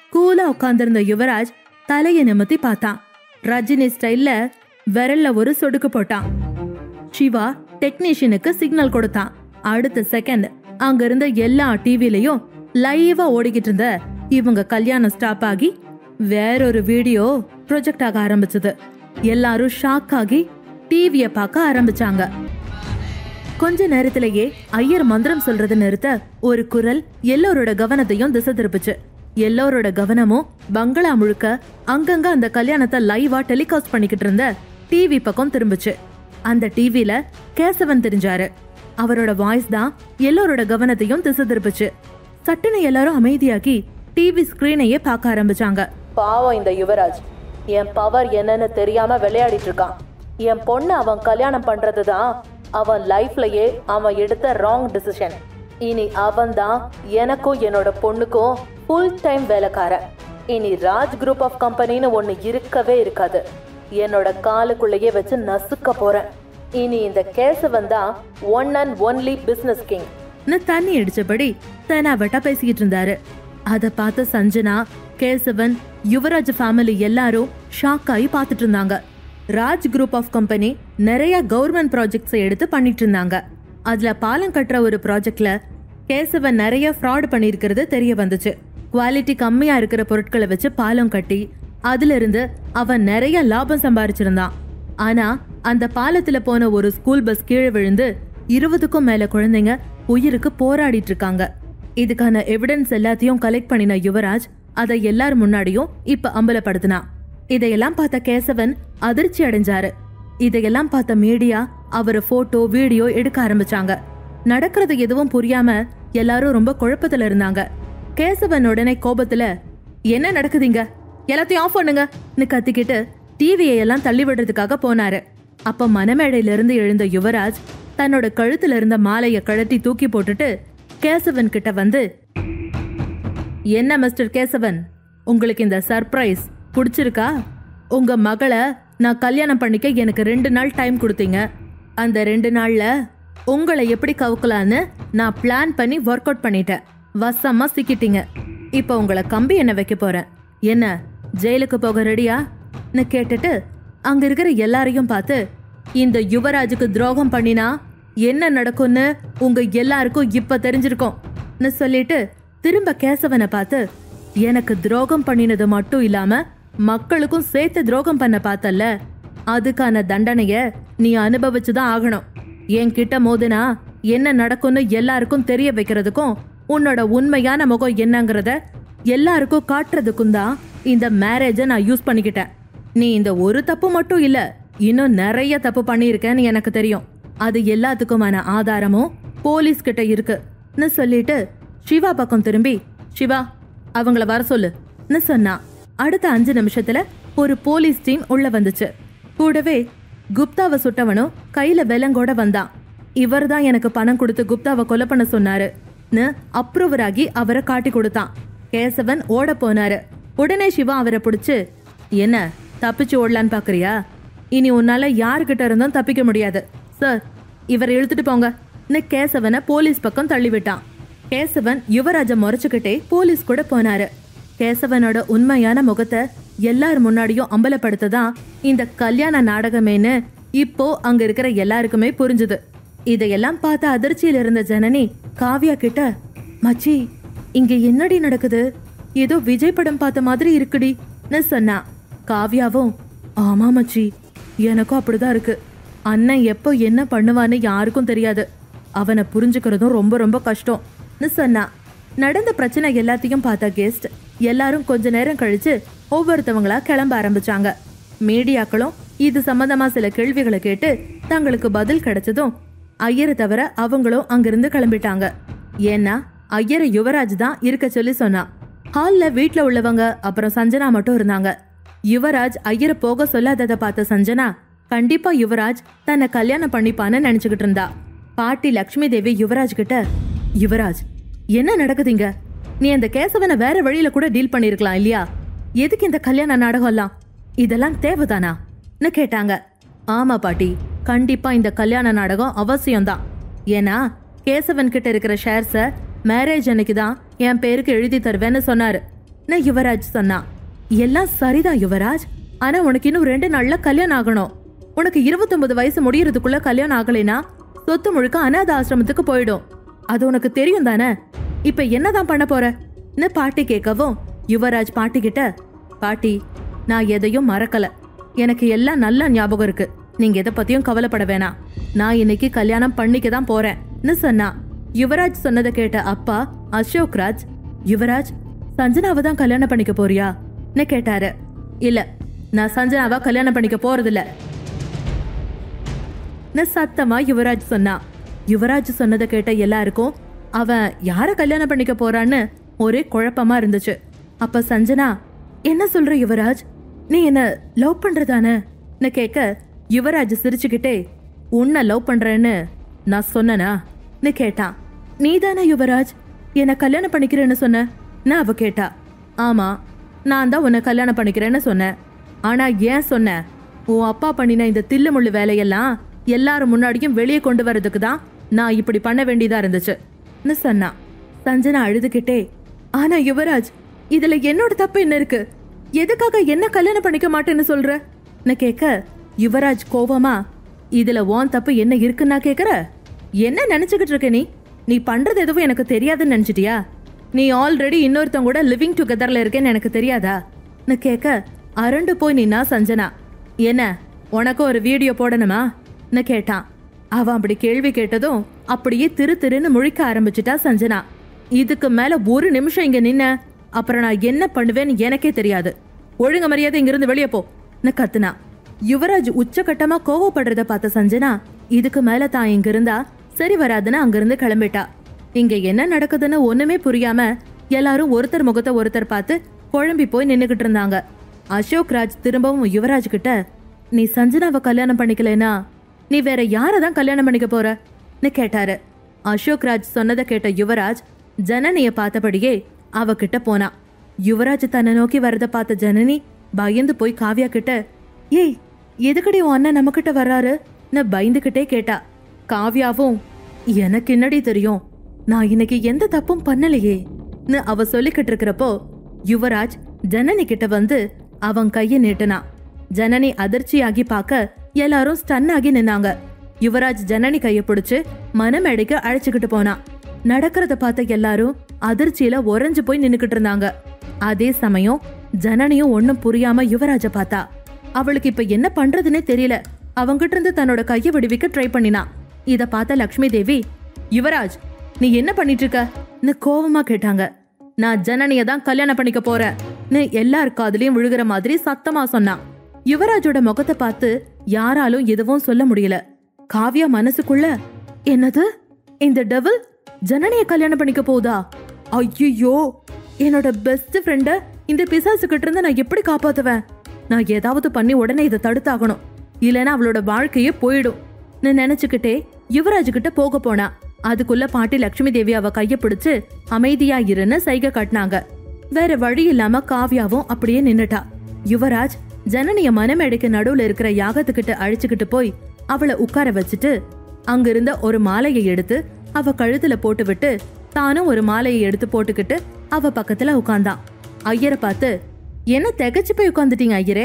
கூலா உட்கார்ந்திருந்த யுவராஜ் தலையை நிமித்தி பார்த்தான். ரஜினி ஸ்டைல்ல விரல்ல ஒரு சொடுக்கு போட்டான். சிவா டெக்னீஷியனுக்கு சிக்னல் கொடுத்தான். அடுத்த செகண்ட் அங்க இருந்த எல்லா டிவிலையும் லைவா ஓடிக்கிட்டு இருந்த இவங்க கல்யாணம் ஸ்டாப் ஆகி வேறொரு வீடியோ ப்ரொஜெக்ட் ஆக ஆரம்பிச்சது. எல்லாரும் ஷாக் ஆகி டிவிய பார்க்க ஆரம்பிச்சாங்க. கொஞ்ச நேரத்திலேயே ஐயர் மந்திரம் சொல்றது நிறுத்த ஒரு குரல் எல்லோரோட கவனத்தையும் திசை திருப்புச்சு. எல்லோரோட கவனமும் பங்களா முழுக்க அங்கங்க அந்த கல்யாணத்தை லைவா டெலிகாஸ்ட் பண்ணிக்கிட்டு இருந்த டிவி பக்கம் திரும்பிச்சு. அந்த டிவில கேசவன் தெரிஞ்சாரு. அவரோட வாய்ஸ் தான் எல்லோரோட கவனத்தையும் திசை திருப்புச்சு. சட்டுன்னு எல்லாரும் அமைதியாகி டிவி ஸ்கிரீனையே பார்க்க ஆரம்பிச்சாங்க. பாவம் இந்த யுவராஜ், என் பவர் என்னன்னு தெரியாம விளையாடிட்டு இருக்கான். என் பொண்ணு அவன் கல்யாணம் பண்றதுதான் அவன் லைஃப்லயே அவன் எடுத்த ராங் டிசிஷன். இனி அவன் தான் எனக்கும் என்னோட பொண்ணுக்கும் ஃபுல் டைம் வேலைக்காரன். இனி ராஜ் குரூப் ஆஃப் கம்பெனின்னு ஒன்னு இருக்கவே இருக்காது. என்னோட காலுக்குள்ளேயே வச்சு நசுக்க போறேன். இனி இந்த கேசவன் தான் one and only business king. தண்ணி அடிச்சபடி தெனாவட்டா பேசிக்கிட்டு இருந்தாரு. அத பார்த்த சஞ்சனா, கேசவன், யுவராஜ் ஃபேமிலி எல்லாரும் ஷாக் ஆகி பார்த்துட்டு இருந்தாங்க. ராஜ் குரூப் ஆஃப் கம்பெனி நிறைய கவர்மெண்ட் ப்ராஜெக்ட்ஸை எடுத்து பண்ணிட்டு இருந்தாங்க. அதுல பாலம் கட்டுற ஒரு ப்ராஜெக்ட்ல கேசவன் நிறைய ஃப்ராட் பண்ணிருக்கிறது தெரிய வந்துச்சு. குவாலிட்டி கம்மியா இருக்கிற பொருட்களை வச்சு பாலம் கட்டி அதுல இருந்து அவன் நிறைய லாபம் சம்பாரிச்சிருந்தான். ஆனா அந்த பாலத்துல போன ஒரு ஸ்கூல் பஸ் கீழே விழுந்து 20க்கும் மேல குழந்தைங்க உயிருக்கு போராடிட்டு இருக்காங்க. இதுக்கான எவிடன்ஸ் எல்லாத்தையும் கலெக்ட் பண்ணின யுவராஜ் அதை எல்லார் முன்னாடியும் இப்ப அம்பலப்படுத்தினான். இதையெல்லாம் பார்த்த கேசவன் அதிர்ச்சி அடைஞ்சாரு. இதையெல்லாம் பார்த்த மீடியா அவரை போட்டோ வீடியோ எடுக்க ஆரம்பிச்சாங்க. நடக்கிறது எதுவும் புரியாம எல்லாரும் ரொம்ப குழப்பத்துல இருந்தாங்க. கேசவன் உடனே கோபத்துல, என்ன நடக்குதுங்க, எல்லாத்தையும் ஆஃப் பண்ணுங்க கத்திக்கிட்டு டிவியை எல்லாம் தள்ளி விடுறதுக்காக போனாரு. அப்ப மனமேடையில இருந்து எழுந்த யுவராஜ் தன்னோட கழுத்துல இருந்த மாலைய கழட்டி தூக்கி போட்டுட்டு கேசவன் கிட்ட வந்து, என்ன மிஸ்டர் கேசவன், உங்களுக்கு இந்த சர்ப்ரைஸ் பிடிச்சிருக்கா? உங்க மகளை நான் கல்யாணம் பண்ணிக்க எனக்கு 2 நாள் டைம் கொடுத்தீங்க. அந்த 2 நாள்ல உங்களை எப்படி கவுக்கலான்னு நான் பிளான் பண்ணி ஒர்க் அவுட் பண்ணிட்டேன். வசமா சிக்கிட்டீங்க. இப்ப உங்களை கம்பி என்ன வைக்க போறேன். என்ன ஜெயிலுக்கு போக ரெடியான்னு கேட்டுட்டு அங்க இருக்கிற எல்லாரையும் பார்த்து, இந்த யுவராஜுக்கு துரோகம் பண்ணினா என்ன நடக்கும்னு உங்க எல்லாருக்கும் இப்ப தெரிஞ்சிருக்கும் சொல்லிட்டு திரும்ப கேசவனை பார்த்து, எனக்கு துரோகம் பண்ணினது மட்டும் இல்லாம மக்களுக்கும் சேர்த்து துரோகம் பண்ண பார்த்தல்ல, அதுக்கான தண்டனைய நீ அனுபவிச்சுதான் ஆகணும். என்கிட்ட மோதுனா என்ன நடக்கும்னு எல்லாருக்கும் தெரிய வைக்கிறதுக்கும் உன்னோட உண்மையான முகம் என்னங்கறத எல்லாருக்கும் காட்டுறதுக்கும் தான் இந்த மேரேஜ நான் யூஸ் பண்ணிக்கிட்டேன். நீ இந்த ஒரு தப்பு மட்டும் இல்ல, இன்னும் நிறைய தப்பு பண்ணியிருக்கேன்னு எனக்கு தெரியும். அது எல்லாத்துக்குமான ஆதாரமும் போலீஸ் கிட்ட இருக்குன்னு சொல்லிட்டு சிவா பக்கம் திரும்பி, சிவா அவங்கள வர சொல்லுன்னு சொன்னா. அடுத்த 5 நிமிஷத்துல ஒரு போலீஸ் டீம் உள்ள வந்துச்சு. கூடவே குப்தாவை சுட்டவனும் கையில வெலங்கோட வந்தான். இவர் தான் எனக்கு பணம் கொடுத்து குப்தாவை கொலை பண்ண சொன்னாருன்னு அப்ரூவர் ஆகி அவரை காட்டி கொடுத்தான். கேசவன் ஓட போனாரு. உடனே சிவா அவரை பிடிச்சு, என்ன தப்பிச்சு ஓடலான்னு பாக்குறியா? இனி உன்னால யாருகிட்ட இருந்தும் தப்பிக்க முடியாது சார், இவரை இழுத்துட்டு போங்கன்னு கேசவனை போலீஸ் பக்கம் தள்ளிவிட்டான். கேசவன் யுவராஜ முறைச்சுக்கிட்டே போலீஸ் கூட போனாரு. கேசவனோட உண்மையான முகத்தை எல்லார் முன்னாடியும் அம்பலப்படுத்ததான் இந்த கல்யாண நாடகமேன்னு இப்போ அங்க இருக்கிற எல்லாருக்குமே புரிஞ்சுது. இதையெல்லாம் பார்த்த அதிர்ச்சியில இருந்த ஜனனி காவ்யா கிட்ட, மச்சி இங்க என்னடி நடக்குது, ஏதோ விஜய் படம் பார்த்த மாதிரி இருக்குடின்னு சொன்னா. காவ்யாவும், ஆமா மச்சி எனக்கும் அப்படிதான் இருக்கு. அண்ணன் எப்போ என்ன பண்ணுவான்னு யாருக்கும் தெரியாது. அவனை புரிஞ்சுக்கிறதும் ரொம்ப ரொம்ப கஷ்டம்னு சொன்னா. நடந்த பிரச்சனை எல்லாத்தையும் பார்த்த கெஸ்ட் எல்லாரும் கொஞ்ச நேரம் கழிச்சு ஒவ்வொருத்தவங்களா கிளம்ப ஆரம்பிச்சாங்க. மீடியாக்களும் இது சம்பந்தமா சில கேள்விகளை கேட்டு தங்களுக்கு பதில் கிடைச்சதும் ஐயரை தவிர அவங்களும் அங்கிருந்து கிளம்பிட்டாங்க. ஏன்னா ஐயரை யுவராஜ் தான் இருக்க சொல்லி சொன்னா. ஹால்ல வீட்டுல உள்ளவங்க அப்புறம் சஞ்சனா மட்டும் இருந்தாங்க. யுவராஜ் ஐயரை போக சொல்லாததை பார்த்த சஞ்சனா கண்டிப்பா யுவராஜ் தன்னை கல்யாணம் பண்ணிப்பான்னு நினைச்சுக்கிட்டு இருந்தா. பாட்டி லக்ஷ்மி தேவி யுவராஜ் கிட்ட, யுவராஜ் என்ன நடக்குதுங்க, நீ அந்த கேசவனை வேற வழியில கூட டீல் பண்ணிருக்கலாம் இல்லையா? எதுக்கு இந்த கல்யாண நாடகம் எல்லாம், இதெல்லாம் தேவைதானான்னு கேட்டாங்க. ஆமா பாட்டி, கண்டிப்பா இந்த கல்யாண நாடகம் அவசியம்தான். ஏன்னா கேசவன் கிட்ட இருக்கிற ஷேர்ஸ மேரேஜ் அன்னைக்கு தான் என் பேருக்கு எழுதி தருவேன்னு சொன்னாரு. யுவராஜ் சொன்னா. எல்லாம் சரிதான் யுவராஜ், ஆனா உனக்கு இன்னும் 2 நாள்ல கல்யாணம் ஆகணும். உனக்கு 29 வயசு முடியறதுக்குள்ள கல்யாணம் ஆகலைனா சொத்து முழுக்க அனாத ஆசிரமத்துக்கு போயிடும். அது உனக்கு தெரியும் தானே? இப்ப என்னதான் பண்ண போறன்னு பாட்டி கேட்கவும், யுவராஜ் பாட்டி கிட்ட, பாட்டி நான் எதையும் மறக்கல, எனக்கு எல்லாம் நல்லா ஞாபகம் இருக்கு, நீங்க எதை பத்தியும் கவலைப்பட வேணாம், நான் இன்னைக்கு கல்யாணம் பண்ணிக்க தான் போறேன்னு சொன்னா. யுவராஜ் சொன்னதை கேட்ட அப்பா அசோக் ராஜ், யுவராஜ் சஞ்சனாவை தான் கல்யாணம் பண்ணிக்க போறியான்னு கேட்டாரு. இல்ல, நான் சஞ்சனாவை கல்யாணம் பண்ணிக்க போறதில்ல சத்தமா யுவராஜ் சொன்னா. யுவராஜ் சொன்னதை கேட்ட எல்லாருக்கும் அவன் யார கல்யாணம் பண்ணிக்க போறான்னு ஒரே குழப்பமா இருந்துச்சு. அப்ப சஞ்சனா, என்ன சொல்ற யுவராஜ், நீ என்ன லவ் பண்றதானு கேட்க, யுவராஜ் சிரிச்சுக்கிட்டே, உன்னை லவ் பண்றேன்னு நான் சொன்னனான்னு கேட்டான். நீதானே யுவராஜ் என்ன கல்யாணம் பண்ணிக்கிறேன்னு சொன்ன அவ கேட்டா. ஆமா, நான் தான் உன்னை கல்யாணம் பண்ணிக்கிறேன்னு சொன்னேன். ஆனா ஏன் சொன்ன? உன் அப்பா பண்ணின இந்த தில்லுமுள்ளு வேலையெல்லாம் எல்லாரும் முன்னாடியும் வெளியே கொண்டு வரதுக்கு தான் நான் இப்படி பண்ண வேண்டியதா இருந்துச்சுன்னு சொன்னா. சஞ்சனா அழுதுகிட்டே, ஆனா யுவராஜ் இதுல என்னோட தப்பு என்ன இருக்கு? எதுக்காக என்ன கல்யாணம் பண்ணிக்க மாட்டேன்னு சொல்றன்னு கேட்க, யுவராஜ் கோவமா, இதுல உன் தப்பு என்ன இருக்குன்னா கேக்குற? என்ன நினைச்சுக்கிட்டு இருக்க நீ பண்றது எதுவும் எனக்கு தெரியாதுன்னு நினைச்சிட்டியா? நீ ஆல்ரெடி இன்னொருத்தங்க கூட லிவிங் டுகெதர்ல இருக்கேன்னு எனக்கு தெரியாதான்னு கேட்க, அரண்டு போய் நின்னா சஞ்சனா. என்ன, உனக்கு ஒரு வீடியோ போடணுமான்னு கேட்டான். அவன் அப்படி கேள்வி கேட்டதும் அப்படியே திருன்னு முழிக்க ஆரம்பிச்சுட்டா சஞ்சனா. இதுக்கு மேல ஒரு நிமிஷம் இங்க நின்ன அப்புறம் நான் என்ன பண்ணுவேன்னு எனக்கே தெரியாது, ஒழுங்க மரியாதை இங்கிருந்து வெளியே போன்னு கத்துனா. யுவராஜ் உச்சகட்டமா கோவப்படுறத பார்த்த சஞ்சனா, இதுக்கு மேல தான் இங்க இருந்தா சரி வராதுன்னு அங்கிருந்து கிளம்பிட்டா. இங்க என்ன நடக்குதுன்னு ஒண்ணுமே புரியாம எல்லாரும் ஒருத்தர் முகத்தை ஒருத்தர் பார்த்து குழம்பி போய் நின்னுகிட்டு இருந்தாங்க. அசோக் ராஜ் திரும்பவும் யுவராஜ் கிட்ட, நீ சஞ்சனாவை கல்யாணம் பண்ணிக்கலனா நீ வேற யாரதான் கல்யாணம் பண்ணிக்க போறன்னு கேட்டாரு. அசோக் ராஜ் சொன்னதை கேட்ட யுவராஜ் ஜனனிய பார்த்தபடியே அவகிட்ட போனா. யுவராஜ் தன்னை நோக்கி வரத பார்த்த ஜனனி பயந்து போய் காவ்யா கிட்ட, ஏய் எதுக்கடி உன் அண்ணன் நம்ம கிட்ட வர்றாருன்னு பயந்துகிட்டே கேட்டா. காவ்யாவும், எனக்கு என்னடி தெரியும், நான் இன்னைக்கு எந்த தப்பும் பண்ணலையேன்னு அவ சொல்லிக்கிட்டு இருக்கிறப்போ யுவராஜ் ஜனனி கிட்ட வந்து அவன் கைய நீட்டினா. ஜனனி அதிர்ச்சியாகி பார்க்க எல்லாரும் ஸ்டன் ஆகி நின்னாங்க. யுவராஜ் ஜனனி கைய பிடிச்சு மனமேடைக்கு அழைச்சுக்கிட்டு போனா. நடக்கிறத பார்த்த எல்லாரும் அதிர்ச்சியில உறைஞ்சு போய் நின்னுக்கிட்டு இருந்தாங்க. அதே சமயம் ஜனனியும் ஒன்னும் புரியாம யுவராஜ பார்த்தா. அவளுக்கு இப்ப என்ன பண்றதுன்னே தெரியல. அவங்கிட்ட இருந்து தன்னோட கைய விடுவிக்க ட்ரை பண்ணினா. இத பார்த்த லக்ஷ்மி தேவி, யுவராஜ் நீ என்ன பண்ணிட்டு இருக்கன்னு கோவமா கேட்டாங்க. நான் ஜனனிய தான் கல்யாணம் பண்ணிக்க போறேன்னு எல்லார் காதுலயும் விழுகிற மாதிரி சத்தமா சொன்னான். யுவராஜோட முகத்தை பார்த்து யாராலும் எதுவும் சொல்ல முடியல. காவ்யா மனசுக்குள்ள, என்னது, இந்த டெவில் ஜனனிய கல்யாணம் பண்ணிக்க போதா? ஐயோ, என்னோட பெஸ்ட் ஃப்ரெண்ட இந்த பிசாசு கிட்ட இருந்து நான் எப்படி காப்பாத்துவேன்? நான் ஏதாவது பண்ணி உடனே இதை தடுத்தாகணும், இல்லைன்னா அவளோட வாழ்க்கையே போயிடும் நினைச்சுக்கிட்டே யுவராஜ் கிட்ட போக போனா. அதுக்குள்ள பாட்டி லட்சுமி தேவி அவ கைய பிடிச்சு அமைதியா இருன்னு சைகை காட்டினாங்க. வேற வழி இல்லாம காவ்யாவும் அப்படியே நின்னுட்டா. யுவராஜ் ஜனனிய மனமேடைக்கு நடுவுல இருக்கிற யாகத்துக்கிட்ட அழிச்சுக்கிட்டு போய் அவளை உட்கார வச்சுட்டு அங்கிருந்த ஒரு மாலையை எடுத்து அவ கழுத்துல போட்டு விட்டு தானும் ஒரு மாலையை எடுத்து போட்டுக்கிட்டு அவ பக்கத்துல உட்கார்ந்தான். ஐயரை பார்த்து, என்ன திகச்சு போய் உட்காந்துட்டீங்க ஐயரே?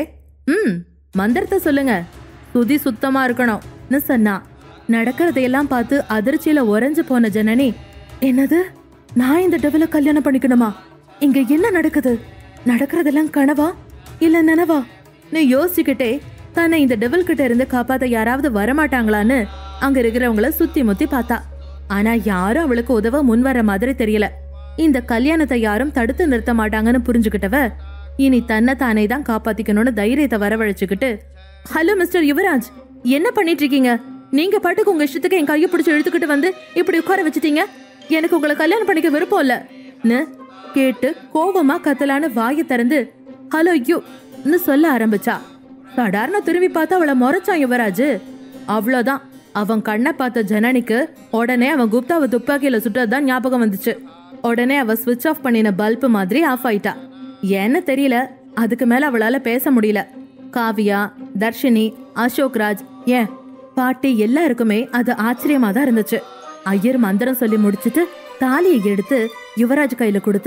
மந்திரத்தை சொல்லுங்க, சுதி சுத்தமா இருக்கணும்னு சொன்னா. நடக்கிறதையெல்லாம் பார்த்து அதிர்ச்சியில உறைஞ்சு போன ஜனனி, என்னது, நான் இந்த டெவில கல்யாணம் பண்ணிக்கணுமா? இங்க என்ன நடக்குது? நடக்கிறதெல்லாம் கனவா இல்ல நனவா? நீ யோசிச்சுக்கிட்டே தன்னை இந்த டெவில் கிட்ட இருந்து காப்பாத்த யாராவது வரமாட்டாங்களான்னு அங்க இருக்கிறவங்கள சுத்தி முத்தி பார்த்தா. ஆனா யாரும் அவளுக்கு உதவ முன் வர மாதிரி தெரியல. இந்த கல்யாணத்தை யாரும் தடுத்து நிறுத்த மாட்டாங்கன்னு புரிஞ்சுக்கிட்டவ இனி தன்னை தானே தான் காப்பாத்திக்கணும்னு தைரியத்தை வரவழைச்சுக்கிட்டு, ஹலோ மிஸ்டர் யுவராஜ், என்ன பண்ணிட்டு இருக்கீங்க? நீங்க பாட்டுக்கு உங்க இஷ்டத்துக்கு என் கையை பிடிச்சி இழுத்துக்கிட்டு வந்து இப்படி உட்கார வச்சுட்டீங்க. எனக்கு உங்களை கல்யாணம் பண்ணிக்க விருப்பம் இல்லன்னு கேட்டு கோபமா கத்தலான்னு வாயை திறந்து ஹலோ யூன்னு சொல்ல ஆரம்பிச்சா. சாதாரண திரும்பி பார்த்து அவளை முறைச்சான் யுவராஜ். அவ்வளவுதான், அவன் கண்ணை பார்த்த ஜனனிக்கு உடனே அவன் குப்தாவை துப்பாக்கியில சுட்டதுதான் ஞாபகம் வந்துச்சு. உடனே அவ ஸ்விட்ச் ஆஃப் பண்ணின பல்பு மாதிரி ஆஃப் ஆயிட்டா. ஏன்னு தெரியல, அதுக்கு மேல அவளால பேச முடியல. காவியா, தர்ஷினி, அசோக் ராஜ், ஏன் பாட்டி எல்லாருக்குமே அது ஆச்சரியமா தான் இருந்துச்சு. ஐயர் மந்திரம் சொல்லி முடிச்சுட்டு தாலியை எடுத்து யுவராஜ் கையில கொடுத்து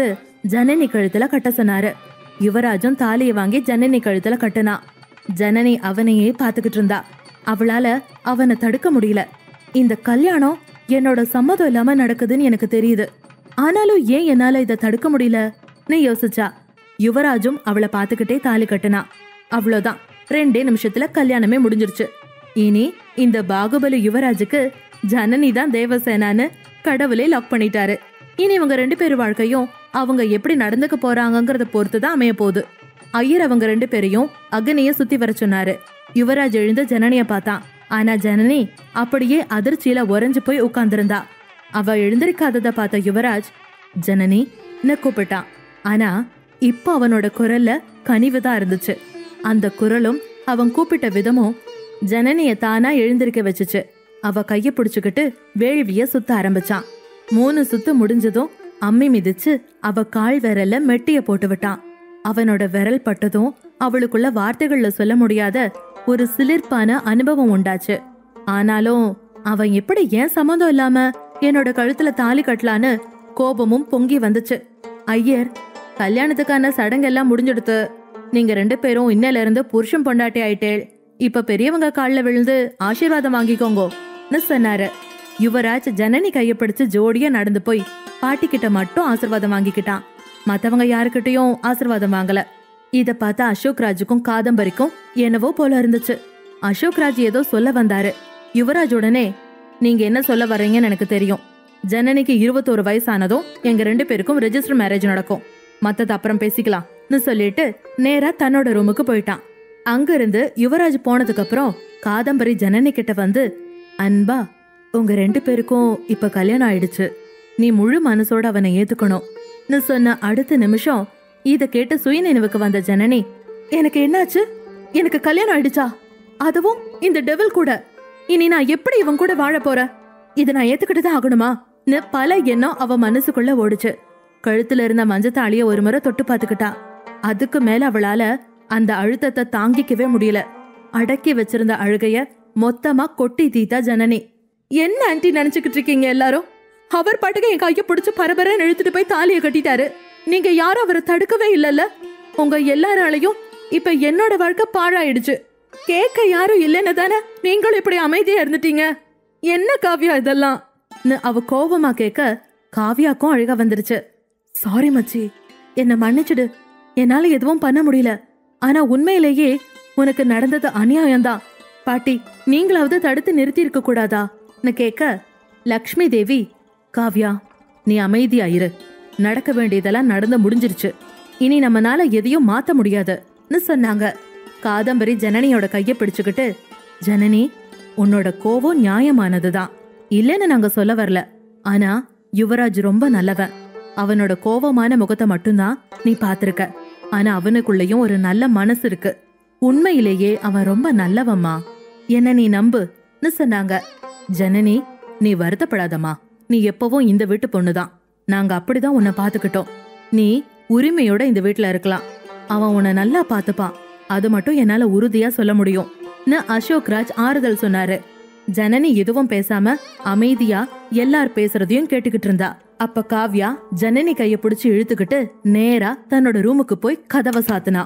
ஜனனி கழுத்துல கட்ட சொன்னாரு. யுவராஜும் தாலியை வாங்கி ஜனனி கழுத்துல கட்டுனா. ஜனனி அவனையே பாத்துக்கிட்டு இருந்தா. அவளால அவனை தடுக்க முடியல. இந்த கல்யாணம் என்னோட சம்மதம் இல்லாம நடக்குதுன்னு எனக்கு தெரியுது. ஆனாலும் ஏன் என்னால இதை தடுக்க முடியல நீ யோசிச்சா. யுவராஜும் அவளை பாத்துக்கிட்டே தாலி கட்டுனா. அவ்வளவுதான், 2 நிமிஷத்துல கல்யாணமே முடிஞ்சிருச்சு. இனி இந்த பாகுபலி யுவராஜுக்கு ஜனனி தான் தேவசேனான்னு கடவுளே லாக் பண்ணிட்டாரு. இனி இவங்க 2 பேர் வாழ்க்கையும் அவங்க எப்படி நடந்துக்க போறாங்கங்கறத பொறுத்துதான் அமைய போகுது. ஐயர் அவங்க 2 பேரையும் அக்னிய சுத்தி வர சொன்னாரு. யுவராஜ் எழுந்து ஜனனிய பார்த்தான். ஆனா ஜனனி அப்படியே அதிர்ச்சியில உறைஞ்சு போய் உட்கார்ந்திருந்தா. அவ எழுந்திருக்காதத பார்த்த யுவராஜ் ஜனனி கூப்பிட்டான். ஆனா இப்ப அவனோட குரல்ல கனிவுதான் இருந்துச்சு. அந்த குரலும் அவன் கூப்பிட்ட விதமும் ஜனனிய தானா எழுந்திருக்க வச்சுச்சு. அவ கைய பிடிச்சுக்கிட்டு வேள்விய சுத்த ஆரம்பிச்சான். 3 சுத்து முடிஞ்சதும் அம்மி மிதிச்சு அவ கால் விரல்ல மெட்டிய போட்டு விட்டான். அவனோட விரல் பட்டதும் அவளுக்குள்ள வார்த்தைகள்ல சொல்ல முடியாத ஒரு சிலிர்ப்பான அனுபவம் உண்டாச்சு. ஆனாலும் அவன் எப்படி ஏன் சம்மந்தம் இல்லாம என்னோட கழுத்துல தாலி கட்டலான்னு கோபமும் பொங்கி வந்துச்சு. ஐயர், கல்யாணத்துக்கான சடங்கெல்லாம் முடிஞ்சிடுத்து. நீங்க 2 பேரும் இன்னையில இருந்து புருஷன் பொண்டாட்டி ஆயிட்டேள். இப்ப பெரியவங்க கால்ல விழுந்து ஆசீர்வாதம் வாங்கிக்கோங்கன்னு சொன்னாரு. யுவராஜ் ஜனனி கைய பிடிச்சு ஜோடியா நடந்து போய் பாட்டி கிட்ட மட்டும் ஆசீர்வாதம் வாங்கிக்கிட்டான். மத்தவங்க யாருக்கிட்டையும் ஆசீர்வாதம் வாங்கல. இத பார்த்தா அசோக் ராஜுக்கும் காதம்பரிக்கும் என்னவோ போல இருந்துச்சு. அசோக் ராஜ் ஏதோ சொல்ல வந்தாரு. யுவராஜ் உடனே, நீங்க என்ன சொல்ல வர்றீங்கன்னு எனக்கு தெரியும். ஜனனிக்கு 21 வயசானதும் எங்க 2 பேருக்கும் ரெஜிஸ்டர் மேரேஜ் நடக்கும். மத்தது அப்புறம் பேசிக்கலாம்னு சொல்லிட்டு நேரா தன்னோட ரூமுக்கு போயிட்டான். அங்கிருந்து யுவராஜ் போனதுக்கு அப்புறம் காதம்பரி ஜனனி கிட்ட வந்து, அன்பா, உங்க 2 பேருக்கும் இப்ப கல்யாணம் ஆயிடுச்சு. நீ முழு மனசோட அவனை ஏத்துக்கணும்னு சொன்ன அடுத்த நிமிஷம் இத கேட்டு சுயநினைவுக்கு வந்த ஜனனி, எனக்கு என்னாச்சு? எனக்கு கல்யாணம் ஆயிடுச்சா? அதுவும் இந்த டெவில் கூட? இனி நான் எப்படி இவன் கூட வாழ போறேன்? இதை நான் ஏத்துக்கிட்டுதான் ஆகணுமா? பல எண்ணம் அவ மனசுக்குள்ள ஓடுச்சு. கழுத்துல இருந்த மஞ்சத்தாளிய ஒரு முறை தொட்டு பாத்துக்கிட்டா. அதுக்கு மேல அவளால அந்த அழுத்தத்தை தாங்கிக்கவே முடியல. அடக்கி வச்சிருந்த அழுகைய மொத்தமா கொட்டி தீத்தா ஜனனி. என்ன ஆன்ட்டி நினைச்சுக்கிட்டு இருக்கீங்க எல்லாரும்? அவர் பாட்டுக்கு என் கைய பிடிச்சு பரபரன்னு இழுத்துட்டு போய் தாலியை கட்டிட்டாரு. நீங்க யாரும் அவரை தடுக்கவே இல்லல்ல. உங்க எல்லாராலையும் இப்ப என்னோட வாழ்க்கை பாழாயிடுச்சு. கேட்க யாரும் இல்லைன்னு தானே நீங்களும் இப்படி அமைதியா இருந்துட்டீங்க. என்ன காவியா இதெல்லாம்? அவ கோபமா கேட்க காவியாக்கும் அழுக வந்துருச்சு. சாரி மச்சி, என்ன மன்னிச்சுடு. என்னால எதுவும் பண்ண முடியல. ஆனா உண்மையிலேயே உனக்கு நடந்தது அநியாயம்தான். பாட்டி, நீங்களாவது தடுத்து நிறுத்தி இருக்க கூடாதான்னு கேட்க லக்ஷ்மி தேவி, காவ்யா நீ அமைதியாயிரு. நடக்க வேண்டியதெல்லாம் நடந்து முடிஞ்சிருச்சு. இனி நம்மனால எதையும் மாத்த முடியாதுன்னு சொன்னாங்க. காதம்பரி ஜனனியோட கைய பிடிச்சுக்கிட்டு, ஜனனி, உன்னோட கோவம் நியாயமானதுதான், இல்லைன்னு நாங்க சொல்ல வரல. ஆனா யுவராஜ் ரொம்ப நல்லவன். அவனோட கோவமான முகத்தை மட்டும்தான் நீ பாத்திருக்க. ஆனா அவனுக்குள்ளயும் ஒரு நல்ல மனசு இருக்கு. உண்மையிலேயே அவன் ரொம்ப நல்லவம்மா. என்ன நீ நம்புன்னு சொன்னாங்க. ஜனனி, நீ வருத்தப்படாதம்மா. நீ எப்பவும் இந்த வீட்டு பொண்ணுதான். நாங்க அப்படிதான் உன்னை பாத்துக்கிட்டோம். நீ உரிமையோட இந்த வீட்டுல இருக்கலாம். அவன் உன்னை நல்லா பாத்துப்பான். அது மட்டும் என்னால உறுதியா சொல்ல முடியும். அசோக் ராஜ் ஆறுதல் சொன்னாரு. ஜனனி எதுவும் பேசாம அமைதியா எல்லார் பேசுறதையும் கேட்டுக்கிட்டு இருந்தா. அப்ப காவ்யா ஜனனி கைய பிடிச்சு இழுத்துக்கிட்டு நேரா தன்னோட ரூமுக்கு போய் கதவை சாத்துனா.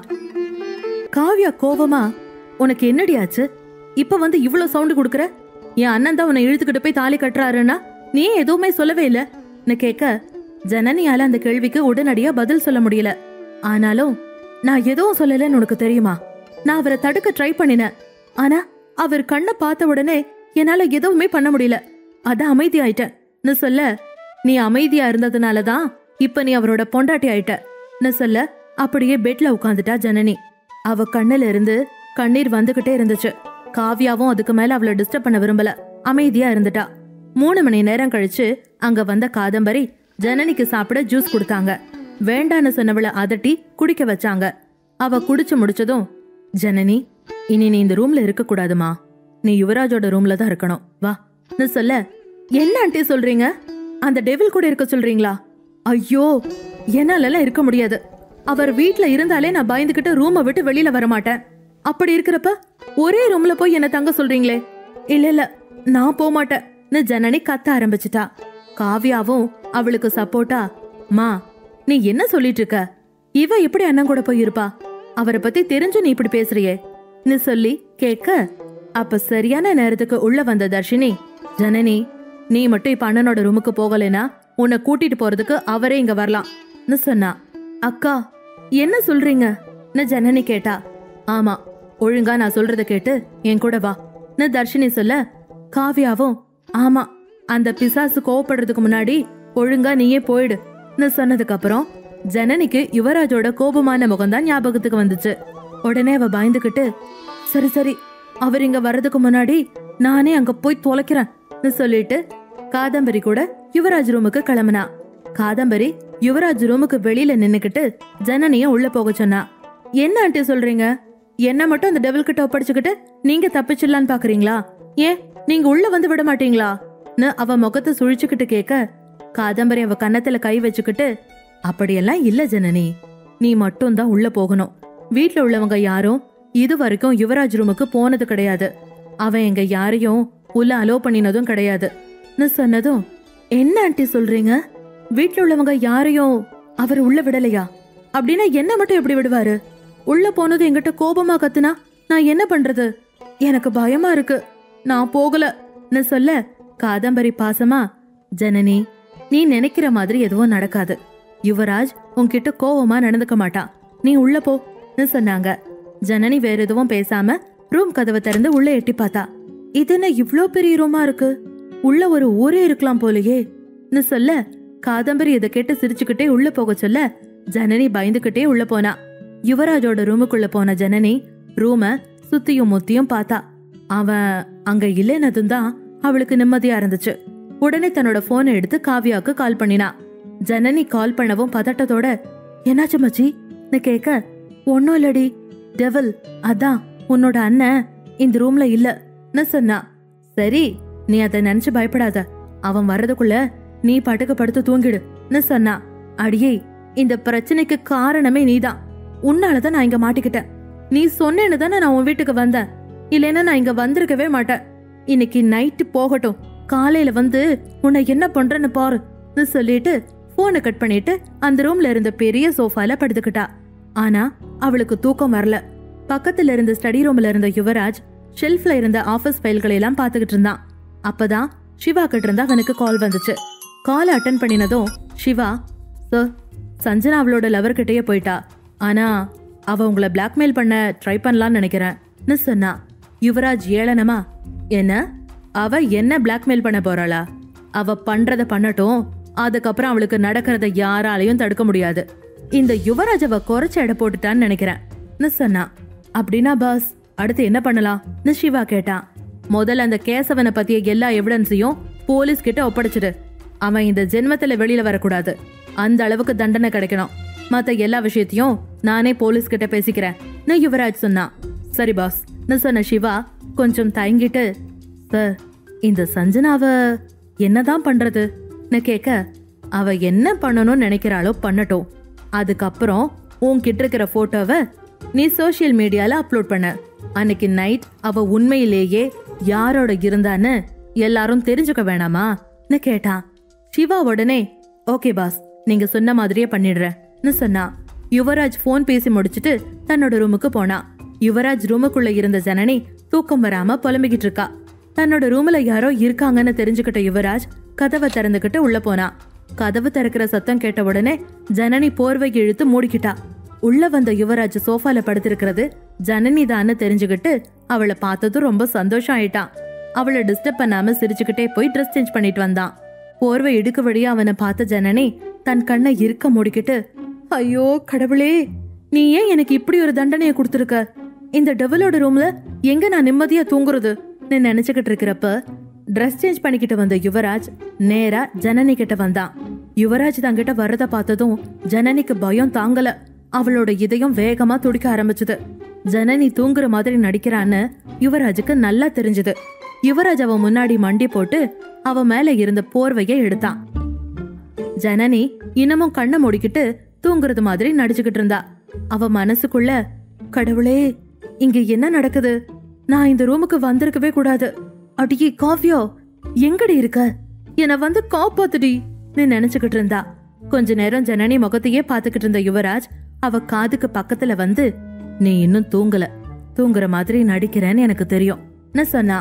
காவ்யா கோவமா, உனக்கு என்னடியாச்சு? இப்ப வந்து இவ்வளவு சவுண்ட் குடுக்கற? என் அண்ணன் தான் உன்னை இழுத்துக்கிட்டு போய் தாலி கட்டுறாருன்னா நீ எதுவுமே சொல்லவே இல்லன்னு கேட்க, ஜனனியால அந்த கேள்விக்கு உடனடியா பதில் சொல்ல முடியல. ஆனாலும், நான் எதுவும் சொல்லலன்னு உனக்கு தெரியுமா? நான் அவரை தடுக்க ட்ரை பண்ணினேன். ஆனா அவர் கண்ணை பார்த்த உடனே என்னால எதுவுமே பண்ண முடியல. அதான் அமைதி ஆயிட்டேன்னு சொல்ல, நீ அமைதியா இருந்ததுனாலதான் இப்ப நீ அவரோட பொண்டாட்டி ஆயிட்டன்னு சொல்ல அப்படியே பெட்ல உட்காந்துட்டா ஜனனி. அவ கண்ணுல இருந்து கண்ணீர் வந்துகிட்டே இருந்துச்சு. காவ்யாவும் அதுக்கு மேல அவளை டிஸ்டர்ப் பண்ண விரும்பல, அமைதியா இருந்துட்டா. 3 மணி நேரம் கழிச்சு அங்க வந்த காதம்பரி ஜனனிக்கு சாப்பிட ஜூஸ் கொடுத்தாங்க. வேண்டான்னு சொன்னவளை அதட்டி குடிக்க வச்சாங்க. அவ குடிச்சு முடிச்சதும், ஜனனி, இனி நீ இந்த ரூம்ல இருக்க கூடாதுமா. நீ யுவராஜோட ரூம்ல தான் இருக்கணும், வான்னு சொல்ல, என்ன ஆண்டி சொல்றீங்க? அந்த டெவில் கூட இருக்க சொல்றீங்களா? ஐயோ, என்னால இருக்க முடியாது. அவர் வீட்ல இருந்தாலே நான் பயந்துகிட்டு ரூமை விட்டு வெளியில வரமாட்டேன். அப்படி இருக்கிறப்ப ஒரே ரூம்ல போய் என்ன தங்க சொல்றீங்களே? இல்ல, நான் போக மாட்டேன்னு ஜனனி கத்த ஆரம்பிச்சிட்டா. காவ்யாவும் அவளுக்கு சப்போர்ட்டா, மா நீ என்ன சொல்லிட்டு இருக்க? இவ எப்படி அண்ணன் கூட போய் இருப்பா? அவரை பத்தி தெரிஞ்சு நீ இப்படி பேசுறியே நீ சொல்லி கேட்க, அப்ப சரியான நேரத்துக்கு உள்ள வந்த தர்ஷினி, ஜனனி நீ மட்டும் இப்ப அண்ணனோட ரூமுக்கு போகலைன்னா உன்னை கூட்டிட்டு போறதுக்கு அவரே இங்க வரலாம் சொன்னா. அக்கா என்ன சொல்றீங்க? ஜனனி கேட்டா. ஆமா, ஒழுங்கா நான் சொல்றத கேட்டு என் கூட வா தர்ஷினி சொல்ல, காவியாவும் ஆமா அந்த பிசாசு கோவப்படுறதுக்கு முன்னாடி ஒழுங்கா நீயே போயிடு சொன்னதுக்கு அப்புறம் ஜனனிக்கு யுவராஜோட கோபமான முகம்தான் ஞாபகத்துக்கு வந்துச்சு. உடனே அவ பயந்துகிட்டு, சரி சரி அவர் இங்க வர்றதுக்கு முன்னாடி நானே அங்க போய் தொலைக்கிறேன் சொல்லிட்டு காதம்பரி கூட யுவராஜ் ரூமுக்கு கிளம்புனா. காதம்பரி யுவராஜ் ரூமுக்கு வெளியில நின்னுக்கிட்டு ஜனனிய உள்ள போக சொன்னா. என்ன ஆண்டி சொல்றீங்க? என்ன மட்டும் அந்த டெவில் கிட்ட ஒப்படைச்சுக்கிட்டு நீங்க தப்பிச்சிடலான்னு பாக்குறீங்களா? ஏன் நீங்க உள்ள வந்து விட மாட்டீங்களா அவ முகத்தை சுழிச்சுக்கிட்டு கேட்க, காதம்பரி அவ கன்னத்துல கை வச்சுக்கிட்டு, அப்படியெல்லாம் இல்ல ஜனனி, நீ மட்டும் தான் உள்ள போகணும். வீட்டுல உள்ளவங்க யாரும் இது வரைக்கும் யுவராஜ் ரூமுக்கு போனது கிடையாது. அவன் எங்க யாரையும் உள்ள அலோ பண்ணினதும் கிடையாது சொன்னதும், என்ன ஆண்டி சொல்றீங்க? வீட்டுல உள்ளவங்க யாரையும் அவர் உள்ள விடலையா? அப்படின்னா என்ன மட்டும் எப்படி விடுவாரு? உள்ள போனது என்கிட்ட கோபமா கத்துனா நான் என்ன பண்றது? எனக்கு பயமா இருக்கு, நான் போகல சொல்ல, காதம்பரி பாசமா, ஜனனி நீ நினைக்கிற மாதிரி எதுவும் நடக்காது. யுவராஜ் உன்கிட்ட கோவமா நடந்துக்க மாட்டான், நீ உள்ள போ சொன்னாங்க. ஜனனி வேற எதுவும் பேசாம ரூம் கதவை திறந்து உள்ள எட்டி பார்த்தா. இது என்ன இவ்ளோ பெரிய ரூமா இருக்கு? உள்ள ஒரு ஊரே இருக்கலாம் போலயே சொல்ல, காதம்பரி இதை கேட்டு சிரிச்சுக்கிட்டே உள்ள போக சொல்ல, ஜனனி பயந்துகிட்டே உள்ள போனா. யுவராஜோட ரூமுக்குள்ள போன ஜனனி ரூம சுத்தியும் முத்தியும் பார்த்தா. அவன் அங்க இல்லைனதும் தான் அவளுக்கு நிம்மதியா இருந்துச்சு. உடனே தன்னோட போனை எடுத்து காவியாவுக்கு கால் பண்ணினா. ஜனனி கால் பண்ணவும் பதட்டத்தோட, என்னாச்சு மச்சி கேட்க, ஒன்னும் இல்லடி, டெவில் அதான் உன்னோட அண்ணன் இந்த ரூம்ல இல்ல சொன்னா. சரி, நீ அதை நினைச்சு பயப்படாத, அவன் வர்றதுக்குள்ள நீ பாட்டுக்கு படுத்து தூங்கிடு சொன்னா. அடியே, இந்த பிரச்சனைக்கு காரணமே நீதான், உன்னாலதான் நான் இங்க மாட்டிக்கிட்டேன். நீ சொன்னேன்னு தானே நான் உன் வீட்டுக்கு வந்தேன், இல்லைன்னா நான் இங்க வந்திருக்கவே மாட்டேன். இன்னைக்கு நைட்டு போகட்டும், காலையில வந்து உன்னை என்ன பண்றேன்னு பாரு சொல்லிட்டு போனை கட் பண்ணிட்டு அந்த ரூம்ல இருந்த பெரிய சோஃபால படுத்துக்கிட்டா. ஆனா அவளுக்கு தூக்கம் வரல. பக்கத்துல இருந்த ஸ்டடி ரூம்ல இருந்த யுவராஜ் ஷெல்ஃப்ல இருந்த ஆபீஸ் ஃபைல்களை எல்லாம் பாத்துக்கிட்டு இருந்தான். அப்பதான் சிவா கிட்ட இருந்தா அவனுக்கு கால் வந்துச்சு. கால் அட்டன் பண்ணினதும் சிவா, சார், சஞ்சனா அவளோட லவர் கிட்டயே போயிட்டா, ஆனா அவ உங்களை பிளாக்மெயில் பண்ண ட்ரை பண்ணலான்னு நினைக்கிறேன் சொன்னா. யுவராஜ் ஏளனமா, என்ன அவ என்ன பிளாக்மெயில் பண்ண போறாளா? அவ பண்றத பண்ணட்டும், அதுக்கப்புறம் அவளுக்கு நடக்கிறத யாராலையும் தடுக்க முடியாது. இந்த யுவராஜ் அவ குறைச்ச எடை போட்டுட்டான்னு நினைக்கிறேன் சொன்னா. அப்படின்னா பாஸ் அடுத்து என்ன பண்ணலாம் சிவா கேட்டான். முதல்ல அந்த கேசவனை பத்திய எல்லா எவிடன்ஸையும் போலீஸ் கிட்ட ஒப்படைச்சிடு. அவன் இந்த ஜென்மத்துல வெளியில வரக்கூடாது, அந்த அளவுக்கு தண்டனை கிடைக்கணும். மத்த எல்லா விஷயத்தையும் நானே போலீஸ் கிட்ட பேசிக்கிறேன் யுவராஜ் சொன்னா. சரி பாஸ் சொன்ன சிவா கொஞ்சம் தயங்கிட்டு, சார், இந்த சஞ்சனாவ என்னதான் பண்றது கேட்க, அவ என்ன பண்ணணும்னு நினைக்கிறாளோ பண்ணட்டும். அதுக்கப்புறம் உன்கிட்ட இருக்கிற போட்டோவை நீ சோசியல் மீடியால அப்லோட் பண்ண. அன்னைக்கு நைட் அவ உண்மையிலேயே யாரோட இருந்தான்னு எல்லாரும் தெரிஞ்சுக்க வேணாமா கேட்டான். சிவா உடனே, ஓகே பாஸ், நீங்க சொன்ன மாதிரியே பண்ணிடுறேன்னு சொன்னா. யுவராஜ் போன் பேசி முடிச்சிட்டு தன்னோட ரூமுக்கு போனா. யுவராஜ் ரூமுக்குள்ள இருந்த ஜனனி தூக்கம் வராம புலம்பிக்கிட்டு இருக்கா. தன்னோட ரூம்ல யாரோ இருக்காங்கன்னு தெரிஞ்சுக்கிட்ட யுவராஜ் கதவை திறந்துகிட்டு உள்ள போனா. கதவு திறக்கிற சத்தம் கேட்ட உடனே ஜனனி போர்வை இழுத்து மூடிக்கிட்டா. உள்ள வந்த யுவராஜ் சோஃபால படுத்திருக்கிறது ஜனனி தான்னு தெரிஞ்சுக்கிட்டு அவளை பார்த்ததும் ரொம்ப சந்தோஷம் ஆயிட்டான். அவளை டிஸ்டர்ப் பண்ணாம சிரிச்சுக்கிட்டே போய் ட்ரெஸ் சேஞ்ச் பண்ணிட்டு வந்தான். போர்வை இடுக்கு வழியா அவனை பார்த்த ஜனனி தன் கண்ணை இருக்க மூடிக்கிட்டு, ஐயோ கடவுளே, நீ ஏன் எனக்கு இப்படி ஒரு தண்டனையை கொடுத்துருக்க? இந்த டெவிலோட ரூம்ல எங்க நான் நிம்மதியா தூங்குறது நினைச்சுக்கிட்டு இருக்கிறப்ப ட்ரெஸ் சேஞ்ச் பண்ணிக்கிட்டு வந்த யுவராஜ் நேரா ஜனனி கிட்ட வந்தான். யுவராஜ் தங்கிட்ட வர்றத பார்த்ததும் ஜனனிக்கு பயம் தாங்கல. அவளோட இதயம் வேகமா துடிக்க ஆரம்பிச்சது. ஜனனி தூங்குற மாதிரி நடிக்கிறான்னு யுவராஜுக்கு நல்லா தெரிஞ்சது. யுவராஜ் அவ முன்னாடி மண்டி போட்டு அவ மேல இருந்த போர்வையை எடுத்தான். ஜனனி இன்னமும் கண்ணை மூடிக்கிட்டு தூங்குறது மாதிரி நடிச்சுக்கிட்டு இருந்தா. அவ மனசுக்குள்ள, கடவுளே, இங்க என்ன நடக்குது? நான் இந்த ரூமுக்கு வந்திருக்கவே கூடாது. அடியே காவ்யா, எங்கடி இருக்க? என்ன வந்து காப்பாத்துடி நினைச்சுக்கிட்டு இருந்தா. கொஞ்ச நேரம் ஜனனி முகத்தையே பாத்துக்கிட்டு இருந்த யுவராஜ் அவ காதுக்கு பக்கத்துல வந்து, நீ இன்னும் தூங்கல, தூங்குற மாதிரி நடிக்கிறேன்னு எனக்கு தெரியும் சொன்னா.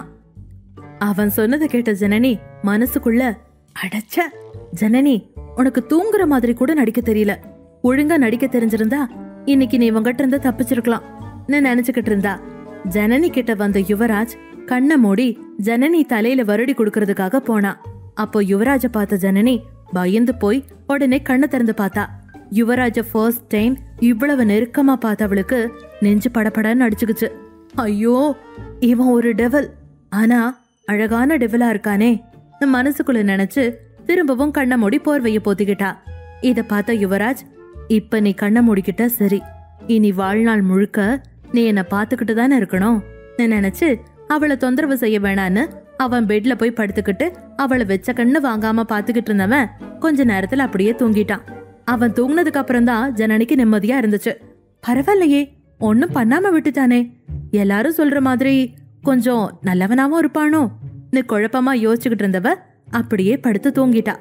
அவன் சொன்னதை கேட்ட ஜனனி மனசுக்குள்ள, அடச்ச ஜனனி, உனக்கு தூங்குற மாதிரி கூட நடிக்க தெரியல. ஒழுங்கா நடிக்க தெரிஞ்சிருந்தா இன்னைக்கு நீ இவங்கிட்ட இருந்து தப்பிச்சிருக்கலாம் நினைச்சுக்கிட்டு இருந்தா. ஜனனி கிட்ட வந்த யுவராஜ் கண்ணை மூடி ஜனனி தலையில வருடி கொடுக்கறதுக்காக போனா. அப்போ யுவராஜ பார்த்த ஜனனி பயந்து போய் உடனே கண்ணை திறந்து பார்த்தா. யுவராஜ ஃபர்ஸ்ட் டைம் இவ்வளவு நெருக்கமா பார்த்தவளுக்கு நெஞ்சு படபடன்னு அடிச்சுக்குச்சு. ஐயோ, இவன் ஒரு டெவல், ஆனா அழகான டெவலா இருக்கானே மனசுக்குள்ள நினைச்சு திரும்பவும் கண்ணை மூடி போர்வைய போத்திக்கிட்டா. இத பார்த்த யுவராஜ், இப்ப நீ கண்ணை மூடிக்கிட்ட சரி, இனி வாழ்நாள் முழுக்க நீ என்ன பாத்துக்கிட்டு தானே இருக்கணும் நினைச்சு அவளை தொந்தரவு செய்ய வேணான்னு அவன் பெட்ல போய் படுத்துக்கிட்டு அவளை வெச்ச கண்ணு வாங்காம பாத்துக்கிட்டு இருந்தவன் கொஞ்ச நேரத்துல அப்படியே தூங்கிட்டான். அவன் தூங்கினதுக்கு அப்புறம் தான் ஜனனிக்கு நிம்மதியா இருந்துச்சு. பரவாயில்லையே, ஒன்னும் பண்ணாம விட்டுட்டானே, எல்லாரும் சொல்ற மாதிரி கொஞ்சம் நல்லவனாவும் இருப்பானோ குழப்பமா யோசிச்சுக்கிட்டு இருந்தவ அப்படியே படுத்து தூங்கிட்டா.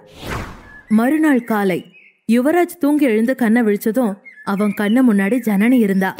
மறுநாள் காலை யுவராஜ் தூங்கி எழுந்து கண்ணை விழிச்சதும் அவன் கண்ணு முன்னாடி ஜனனி இருந்தா.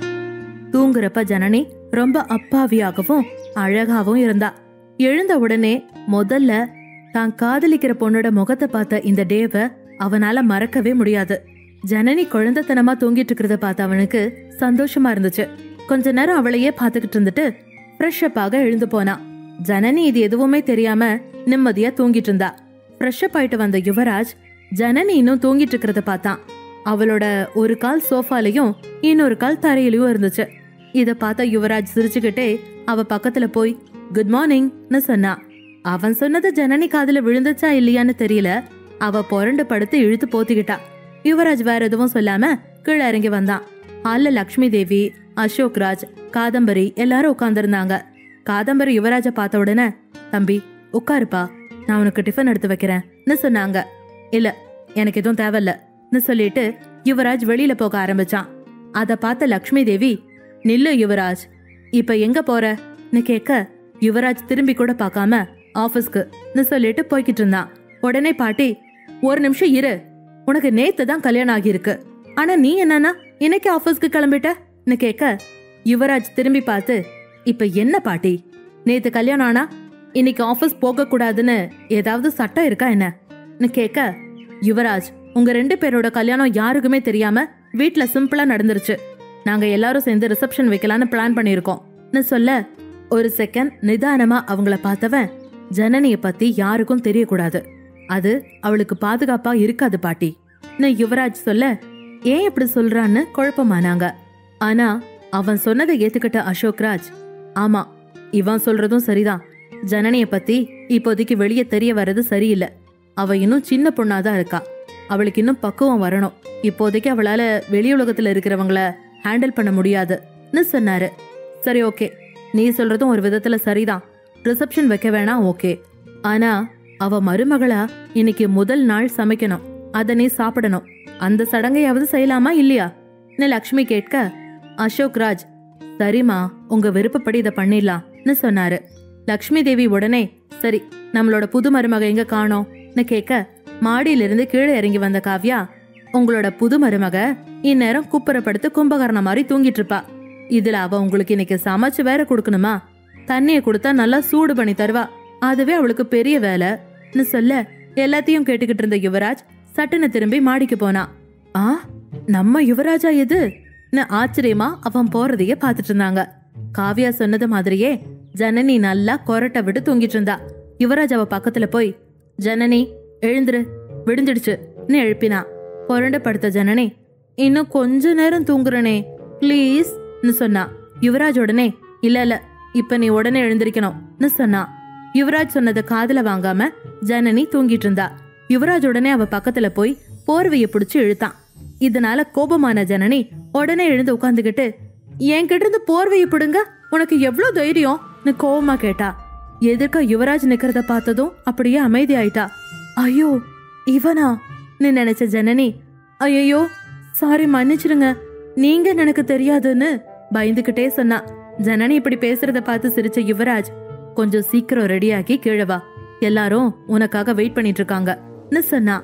தூங்குறப்ப ஜனனி ரொம்ப அப்பாவியாகவும் அழகாவும் இருந்தா. எழுந்த உடனே முதல்ல தான் காதலிக்கிற பொண்ணோட முகத்தை பார்த்த இந்த டேவ அவனால மறக்கவே முடியாது. ஜனனி குழந்தைத்தனமா தூங்கிட்டு இருக்கிறத பார்த்த அவனுக்கு சந்தோஷமா இருந்துச்சு. கொஞ்ச நேரம் அவளையே பாத்துக்கிட்டு இருந்துட்டு ஃப்ரெஷ் அப் ஆக எழுந்து போனா. ஜனனி இது எதுவுமே தெரியாம நிம்மதியா தூங்கிட்டு இருந்தா. ஃப்ரெஷ் அப் ஆயிட்டு வந்த யுவராஜ் ஜனனி இன்னும் தூங்கிட்டு இருக்கிறத பார்த்தான். அவளோட ஒரு கால் சோஃபாலையும் இன்னொரு கால் தரையிலயும் இருந்துச்சு. இத பார்த்த யுவராஜ் சிரிச்சுக்கிட்டே அவ பக்கத்துல போய் குட் மார்னிங்னு சொன்னா. அவன் சொன்னது ஜனனி காதுல விழுந்துச்சா இல்லையான்னு தெரியல. அவ புரண்டு படுத்து இழுத்து போத்திக்கிட்டா. யுவராஜ் வேற எதுவும் சொல்லாம கீழே இறங்கி வந்தான். ஹால்ல லக்ஷ்மி தேவி, அசோக் ராஜ், காதம்பரி எல்லாரும் உட்கார்ந்துருந்தாங்க. காதம்பரி யுவராஜ பார்த்த உடனே, தம்பி உட்காருப்பா, நான் உனக்கு டிஃபன் எடுத்து வைக்கிறேன்னு சொன்னாங்க. இல்ல, எனக்கு எதுவும் தேவையில்லன்னு சொல்லிட்டு யுவராஜ் வெளியில போக ஆரம்பிச்சான். அத பார்த்த லக்ஷ்மி தேவி, நில்லு யுவராஜ், இப்ப எங்க போறன்னு கேட்க யுவராஜ் திரும்பி கூட பார்க்காம ஆபீஸ்க்கு சொல்லிட்டு போய்கிட்டு இருந்தான். உடனே பாட்டி, ஒரு நிமிஷம் இரு, உனக்கு நேத்து தான் கல்யாணம் ஆகியிருக்கு, ஆனா நீ என்னன்னா இன்னைக்கு ஆபீஸ்க்கு கிளம்பிட்டன்னு கேட்க யுவராஜ் திரும்பி பார்த்து, இப்ப என்ன பாட்டி, நேத்து கல்யாணம் ஆனா இன்னைக்கு ஆபீஸ் போக கூடாதுன்னு ஏதாவது சட்டம் இருக்கா என்னன்னு கேட்க, யுவராஜ், உங்க 2 பேரோட கல்யாணம் யாருக்குமே தெரியாம வீட்ல சிம்பிளா நடந்துருச்சு. நாங்க எல்லாரும் சேர்ந்து ரிசப்ஷன் வைக்கலான்னு பிளான் பண்ணிருக்கோம்னு சொல்ல, ஒரு செகண்ட் நிதானமா அவங்கள பார்த்தவன், ஜனனிய பத்தி யாருக்கும் தெரியக்கூடாது, அது அவளுக்கு பாதுகாப்பா இருக்காது பாட்டி யுவராஜ் சொல்ல, ஏன் இப்படி சொல்றான்னு குழப்பமானாங்க. ஆனா அவன் சொன்னதை ஏத்துக்கிட்ட அசோக் ராஜ், ஆமா இவன் சொல்றதும் சரிதான், ஜனனிய பத்தி இப்போதைக்கு வெளியே தெரிய வர்றது சரியில்லை, அவ இன்னும் சின்ன பொண்ணாதான் இருக்கா, அவளுக்கு இன்னும் பக்குவம் வரணும், இப்போதைக்கு அவளால வெளி உலகத்துல இருக்கிறவங்கள ஹேண்டில் பண்ண முடியாதுன்னு சொன்னாரு. சரி, ஓகே, நீ சொல்றதும் ஒரு விதத்துல சரிதான், ரிசப்ஷன் வைக்க வேணாம், ஓகே, ஆனா அவ மருமகளா இன்னைக்கு முதல் நாள் சமைக்கணும், அத நீ சாப்பிடணும், அந்த சடங்கையாவது செய்யலாமா இல்லையா லக்ஷ்மி கேட்க, அசோக் ராஜ், சரிமா, உங்க விருப்பப்படி இத பண்ணிடலாம்னு சொன்னாரு. லக்ஷ்மி தேவி உடனே, சரி, நம்மளோட புது மருமக எங்க காணோம்னு கேட்க, மாடியிலிருந்து கீழே இறங்கி வந்த காவ்யா, உங்களோட புது மருமக இந்நேரம் குப்புறப்படுத்து கும்பகரணம் மாதிரி தூங்கிட்டு இருப்பா, இதுல அவ உங்களுக்கு இன்னைக்கு சமைச்சு வேற கொடுக்கணுமா, தண்ணிய கொடுத்தா நல்லா சூடு பண்ணி தருவா, அதுவே அவளுக்கு பெரிய வேலைன்னு சொல்ல, எல்லாத்தையும் கேட்டுக்கிட்டு இருந்த யுவராஜ் சட்டுன்னு திரும்பி மாடிக்கு போனா. ஆ, நம்ம யுவராஜா எதுன்னு ஆச்சரியமா அவன் போறதையே பாத்துட்டு இருந்தாங்க. காவ்யா சொன்னது மாதிரியே ஜனனி நல்லா கொரட்டை விட்டு தூங்கிட்டு இருந்தா. யுவராஜ் அவ பக்கத்துல போய், ஜனனி எழுந்துரு, விடுஞ்சிடுச்சுன்னு எழுப்பினா. புரண்டு படுத்த ஜனனி, இன்னும் கொஞ்ச நேரம் தூங்குறனே பிளீஸ்ன்னு சொன்னா. யுவராஜ் உடனே, இல்ல இப்ப நீ உடனே எழுந்திருக்கணும்னு சொன்னா. யுவராஜ் சொன்னதை காதுல வாங்காம ஜனனி தூங்கிட்டு இருந்தா. யுவராஜ் உடனே அவ பக்கத்துல போய் போர்வைய பிடிச்சு இழுத்தான். இதனால கோபமான ஜனனி உடனே எழுந்து உட்காந்துக்கிட்டு, என்கிட்ட இருந்து போர்வைய பிடுங்க, உனக்கு எவ்வளவு தைரியம்னு கோபமா கேட்டா. எதிர்க்க யுவராஜ் நிக்கிறத பார்த்ததும் அப்படியே அமைதி ஆயிட்டா. ஐயோ, இவனா நினைச்ச ஜனனி, ஐயோ சாரி, மன்னிச்சிருங்க, நீங்க எனக்கு தெரியாதுன்னு பயந்துகிட்டே சொன்னா. ஜனனி இப்படி பேசுறத பார்த்து சிரிச்ச யுவராஜ், கொஞ்சம் சீக்கிரம் ரெடியாக்கி கீழே வா, எல்லாரும் உனக்காக வெயிட் பண்ணிட்டு இருக்காங்கன்னு சொன்னா.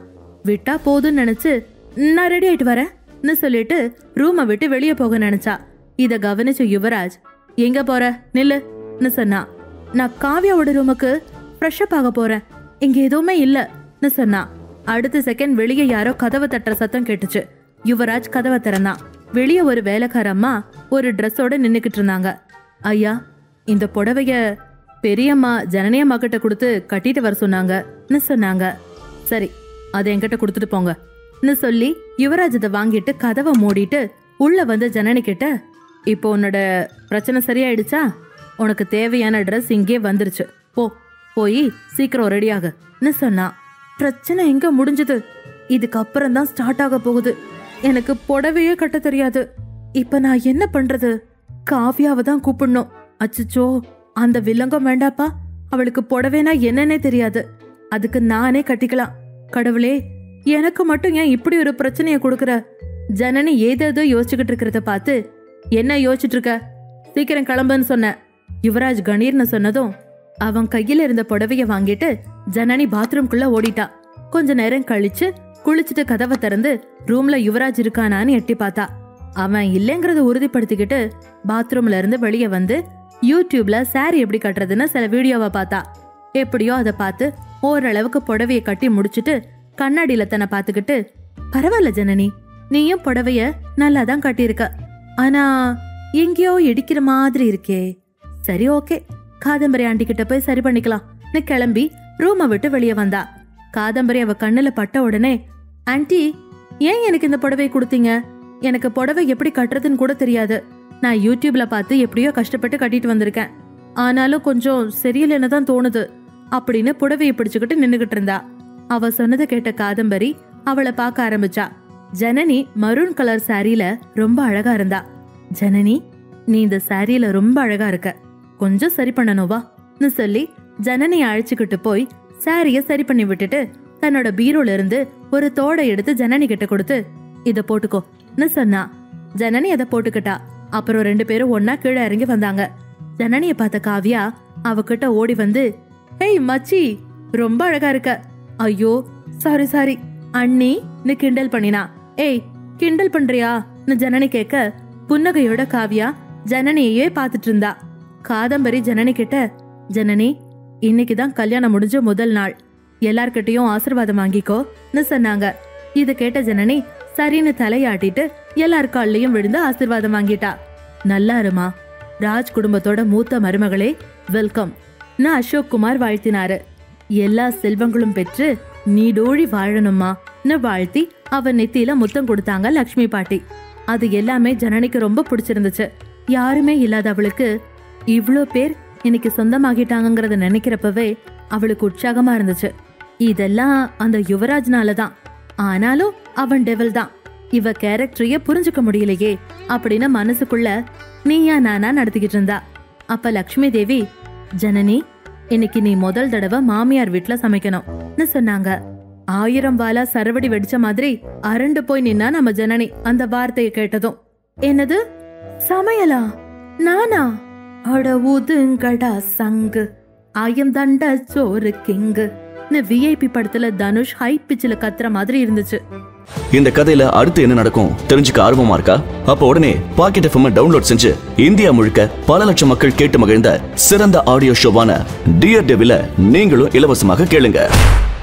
விட்டா போதும்னு நினைச்சு நான் ரெடி ஆயிட்டு வரேன்னு சொல்லிட்டு ரூமை விட்டு வெளியே போக நினைச்சா. இத கவனிச்ச யுவராஜ், எங்க போற நில்லுன்னு சொன்னா. நான் காவ்யாவோட ரூமுக்கு ஃப்ரெஷ் அப் ஆக போறேன், இங்க எதுவுமே இல்லன்னு சொன்னா. அடுத்த செகண்ட் வெளியே யாரோ கதவை தட்டுற சத்தம் கேட்டுச்சு. யுவராஜ் கதவை திறந்தான். வெளியே ஒரு வேலைக்கார அம்மா ஒரு ட்ரெஸ்ஸோட நின்னுக்கிட்டு இருந்தாங்க. ஐயா, இந்த புடவைய பெரியம்மா ஜனனி அம்மா கிட்ட கொடுத்து கட்டிட்டு வர சொன்னாங்கன்னு சொன்னாங்க. சரி, அதை என்கிட்ட கொடுத்துட்டு போங்கன்னு சொல்லி யுவராஜ் அதை வாங்கிட்டு கதவை மூடிட்டு உள்ள வந்து ஜனனி கிட்ட, இப்போ உன்னோட பிரச்சனை சரியாயிடுச்சா? உனக்கு தேவையான ட்ரெஸ் இங்கே வந்துருச்சு, போய் சீக்கிரம் ரெடியாகன்னு சொன்னா. பிரச்சனை எங்க முடிஞ்சது? இதுக்கப்புறம் தான் ஸ்டார்ட் ஆக போகுது. எனக்கு புடவையே கட்ட தெரியாது. இப்ப நான் என்ன பண்றது? காவ்யாவை தான் கூப்பிடணும். அச்சோ, அந்த வில்லங்கம் வேண்டாப்பா. அவளுக்கு புடவைனா என்னன்னே தெரியாது. அதுக்கு நானே கட்டிக்கலாம். கடவுளே, எனக்கு மட்டும் ஏன் இப்படி ஒரு பிரச்சனைய கொடுக்கற? ஜனனி ஏதேதோ யோசிச்சுக்கிட்டு இருக்கிறத பார்த்து, என்ன யோசிச்சுட்டு இருக்க? சீக்கிரம் கிளம்புன்னு சொன்ன. யுவராஜ் கணீர்னு சொன்னதும் அவன் கையில இருந்த புடவைய வாங்கிட்டு ஜனனி பாத்ரூம்குள்ள ஓடிட்டா. கொஞ்ச நேரம் கழிச்சு குளிச்சுட்டு கதவை திறந்து ரூம்ல யுவராஜ் இருக்கானான்னு எட்டி பார்த்தா. அவன் இல்லைங்கறத உறுதிப்படுத்திக்கிட்டு பாத்ரூம்ல இருந்து வெளியே வந்து யூடியூப்ல சாரி எப்படி கட்டுறதுன்னு சில வீடியோவை பார்த்தா. எப்படியோ அதை பார்த்து ஓரளவுக்கு புடவைய கட்டி முடிச்சுட்டு கண்ணாடியில தன்னை பார்த்துக்கிட்டு, பரவாயில்ல ஜனனி, நீயும் புடவைய நல்லாதான் கட்டியிருக்க. ஆனா எங்கேயோ இடிக்கிற மாதிரி இருக்கே. சரி, ஓகே, காதம்பரி ஆண்டி கிட்ட போய் சரி பண்ணிக்கலாம்னு கிளம்பி ரூமை விட்டு வெளியே வந்தா. காதம்பரி அவ கண்ணுல பட்ட உடனே, ஆன்டி, ஏன் எனக்கு இந்த புடவை கொடுத்தீங்க? எனக்கு புடவை எப்படி கட்டுறதுன்னு கூட தெரியாது. நான் யூடியூப்ல பார்த்து எப்படியோ கஷ்டப்பட்டு கட்டிட்டு வந்திருக்கேன். ஆனாலும் கொஞ்சம் சரியில்லைன்னு தான் தோணுது அப்படின்னு புடவையை பிடிச்சுக்கிட்டு நின்னுகிட்டு இருந்தா. அவ சொன்னதை கேட்ட காதம்பரி அவளை பார்க்க ஆரம்பிச்சா. ஜனனி மரூன் கலர் சாரியில ரொம்ப அழகா இருந்தா. ஜனனி, நீ இந்த சாரியில ரொம்ப அழகா இருக்க, கொஞ்சம் சரி பண்ணணுவான்னு சொல்லி ஜனனிய அழைச்சுக்கிட்டு போய் சாரிய சரி பண்ணி விட்டுட்டு தன்னோட பீரோல இருந்து ஒரு தோடை எடுத்து ஜனனி கிட்ட கொடுத்து, இத போட்டுக்கோன்னு சொன்னா. ஜனனி அதை போட்டுக்கிட்டா. அப்புறம் 2 பேரும் ஒன்னா கீழே இறங்கி வந்தாங்க. ஜனனிய பார்த்த காவ்யா அவகிட்ட ஓடி வந்து, ஏய் மச்சி, ரொம்ப அழகா இருக்க. ஐயோ சாரி அண்ணின்னு கிண்டல் பண்ணினா. ஏய், கிண்டல் பண்றியான்னு ஜனனி கேட்க புன்னகையோட காவ்யா ஜனனியே பாத்துட்டு இருந்தா. காதம்பரி ஜனனி கிட்ட, ஜனனி, இன்னைக்குதான் கல்யாணம் முடிஞ்ச முதல் நாள், எல்லார்கிட்டையும் ஆசீர்வாதம் வாங்கிக்கோன்னு சொன்னாங்க. இது கேட்ட ஜனனி சரின்னு தலையாட்டிட்டு எல்லார் கால்லயும் விழுந்து ஆசீர்வாதம் வாங்கிட்டா. நல்லா இருமா, ராஜ் குடும்பத்தோட மூத்த மருமகளே, வெல்கம் அசோக் குமார் வாழ்த்தினாரு. எல்லா செல்வங்களும் பெற்று நீடோழி வாழணுமான்னு வாழ்த்தி அவ நெத்தியில முத்தம் கொடுத்தாங்க லக்ஷ்மி பாட்டி. அது எல்லாமே ஜனனிக்கு ரொம்ப பிடிச்சிருந்துச்சு. யாருமே இல்லாத அவளுக்கு இவ்ளோ பேர் இன்னைக்கு சொந்தமாகிட்டாங்கிறத நினைக்கிறப்பவே அவளுக்கு உற்சாகமா இருந்துச்சு. இதெல்லாம் அந்த யுவராஜ்னாலதான். ஆனாலும் அவன் டெவல் தான், இவ கேரக்டரையே புரிஞ்சுக்க முடியலையே அப்படின்னு மனசுக்குள்ள நீயா நானா நடத்திக்கிட்டு இருந்தா. அப்ப லக்ஷ்மி தேவி, ஜனனி, இன்னைக்கு நீ முதல் தடவை மாமியார் வீட்டுல சமைக்கணும்னு சொன்னாங்க. 1000 வாலா சரவடி வெடிச்ச மாதிரி அரண்டு போய் நின்னா நம்ம ஜனனி அந்த வார்த்தையை கேட்டதும். என்னது சமையலா? நானா? அட ஊதுங்கடா சங்கு, ஆயம் தண்ட சோறு கிங்கு விஐபி படத்துல தனுஷ் ஹை பிச்சில கத்துற மாதிரி இருந்துச்சு. இந்த கதையில அடுத்து என்ன நடக்கும் தெரிஞ்சுக்க ஆர்வமா இருக்கா? அப்ப உடனே பாக்கெட் எஃப்எம் டவுன்லோட் செஞ்சு இந்தியா முழுக்க பல லட்சம் மக்கள் கேட்டு மகிழ்ந்த சிறந்த ஆடியோ ஷோவான டியர் டெவில நீங்களும் இலவசமாக கேளுங்க.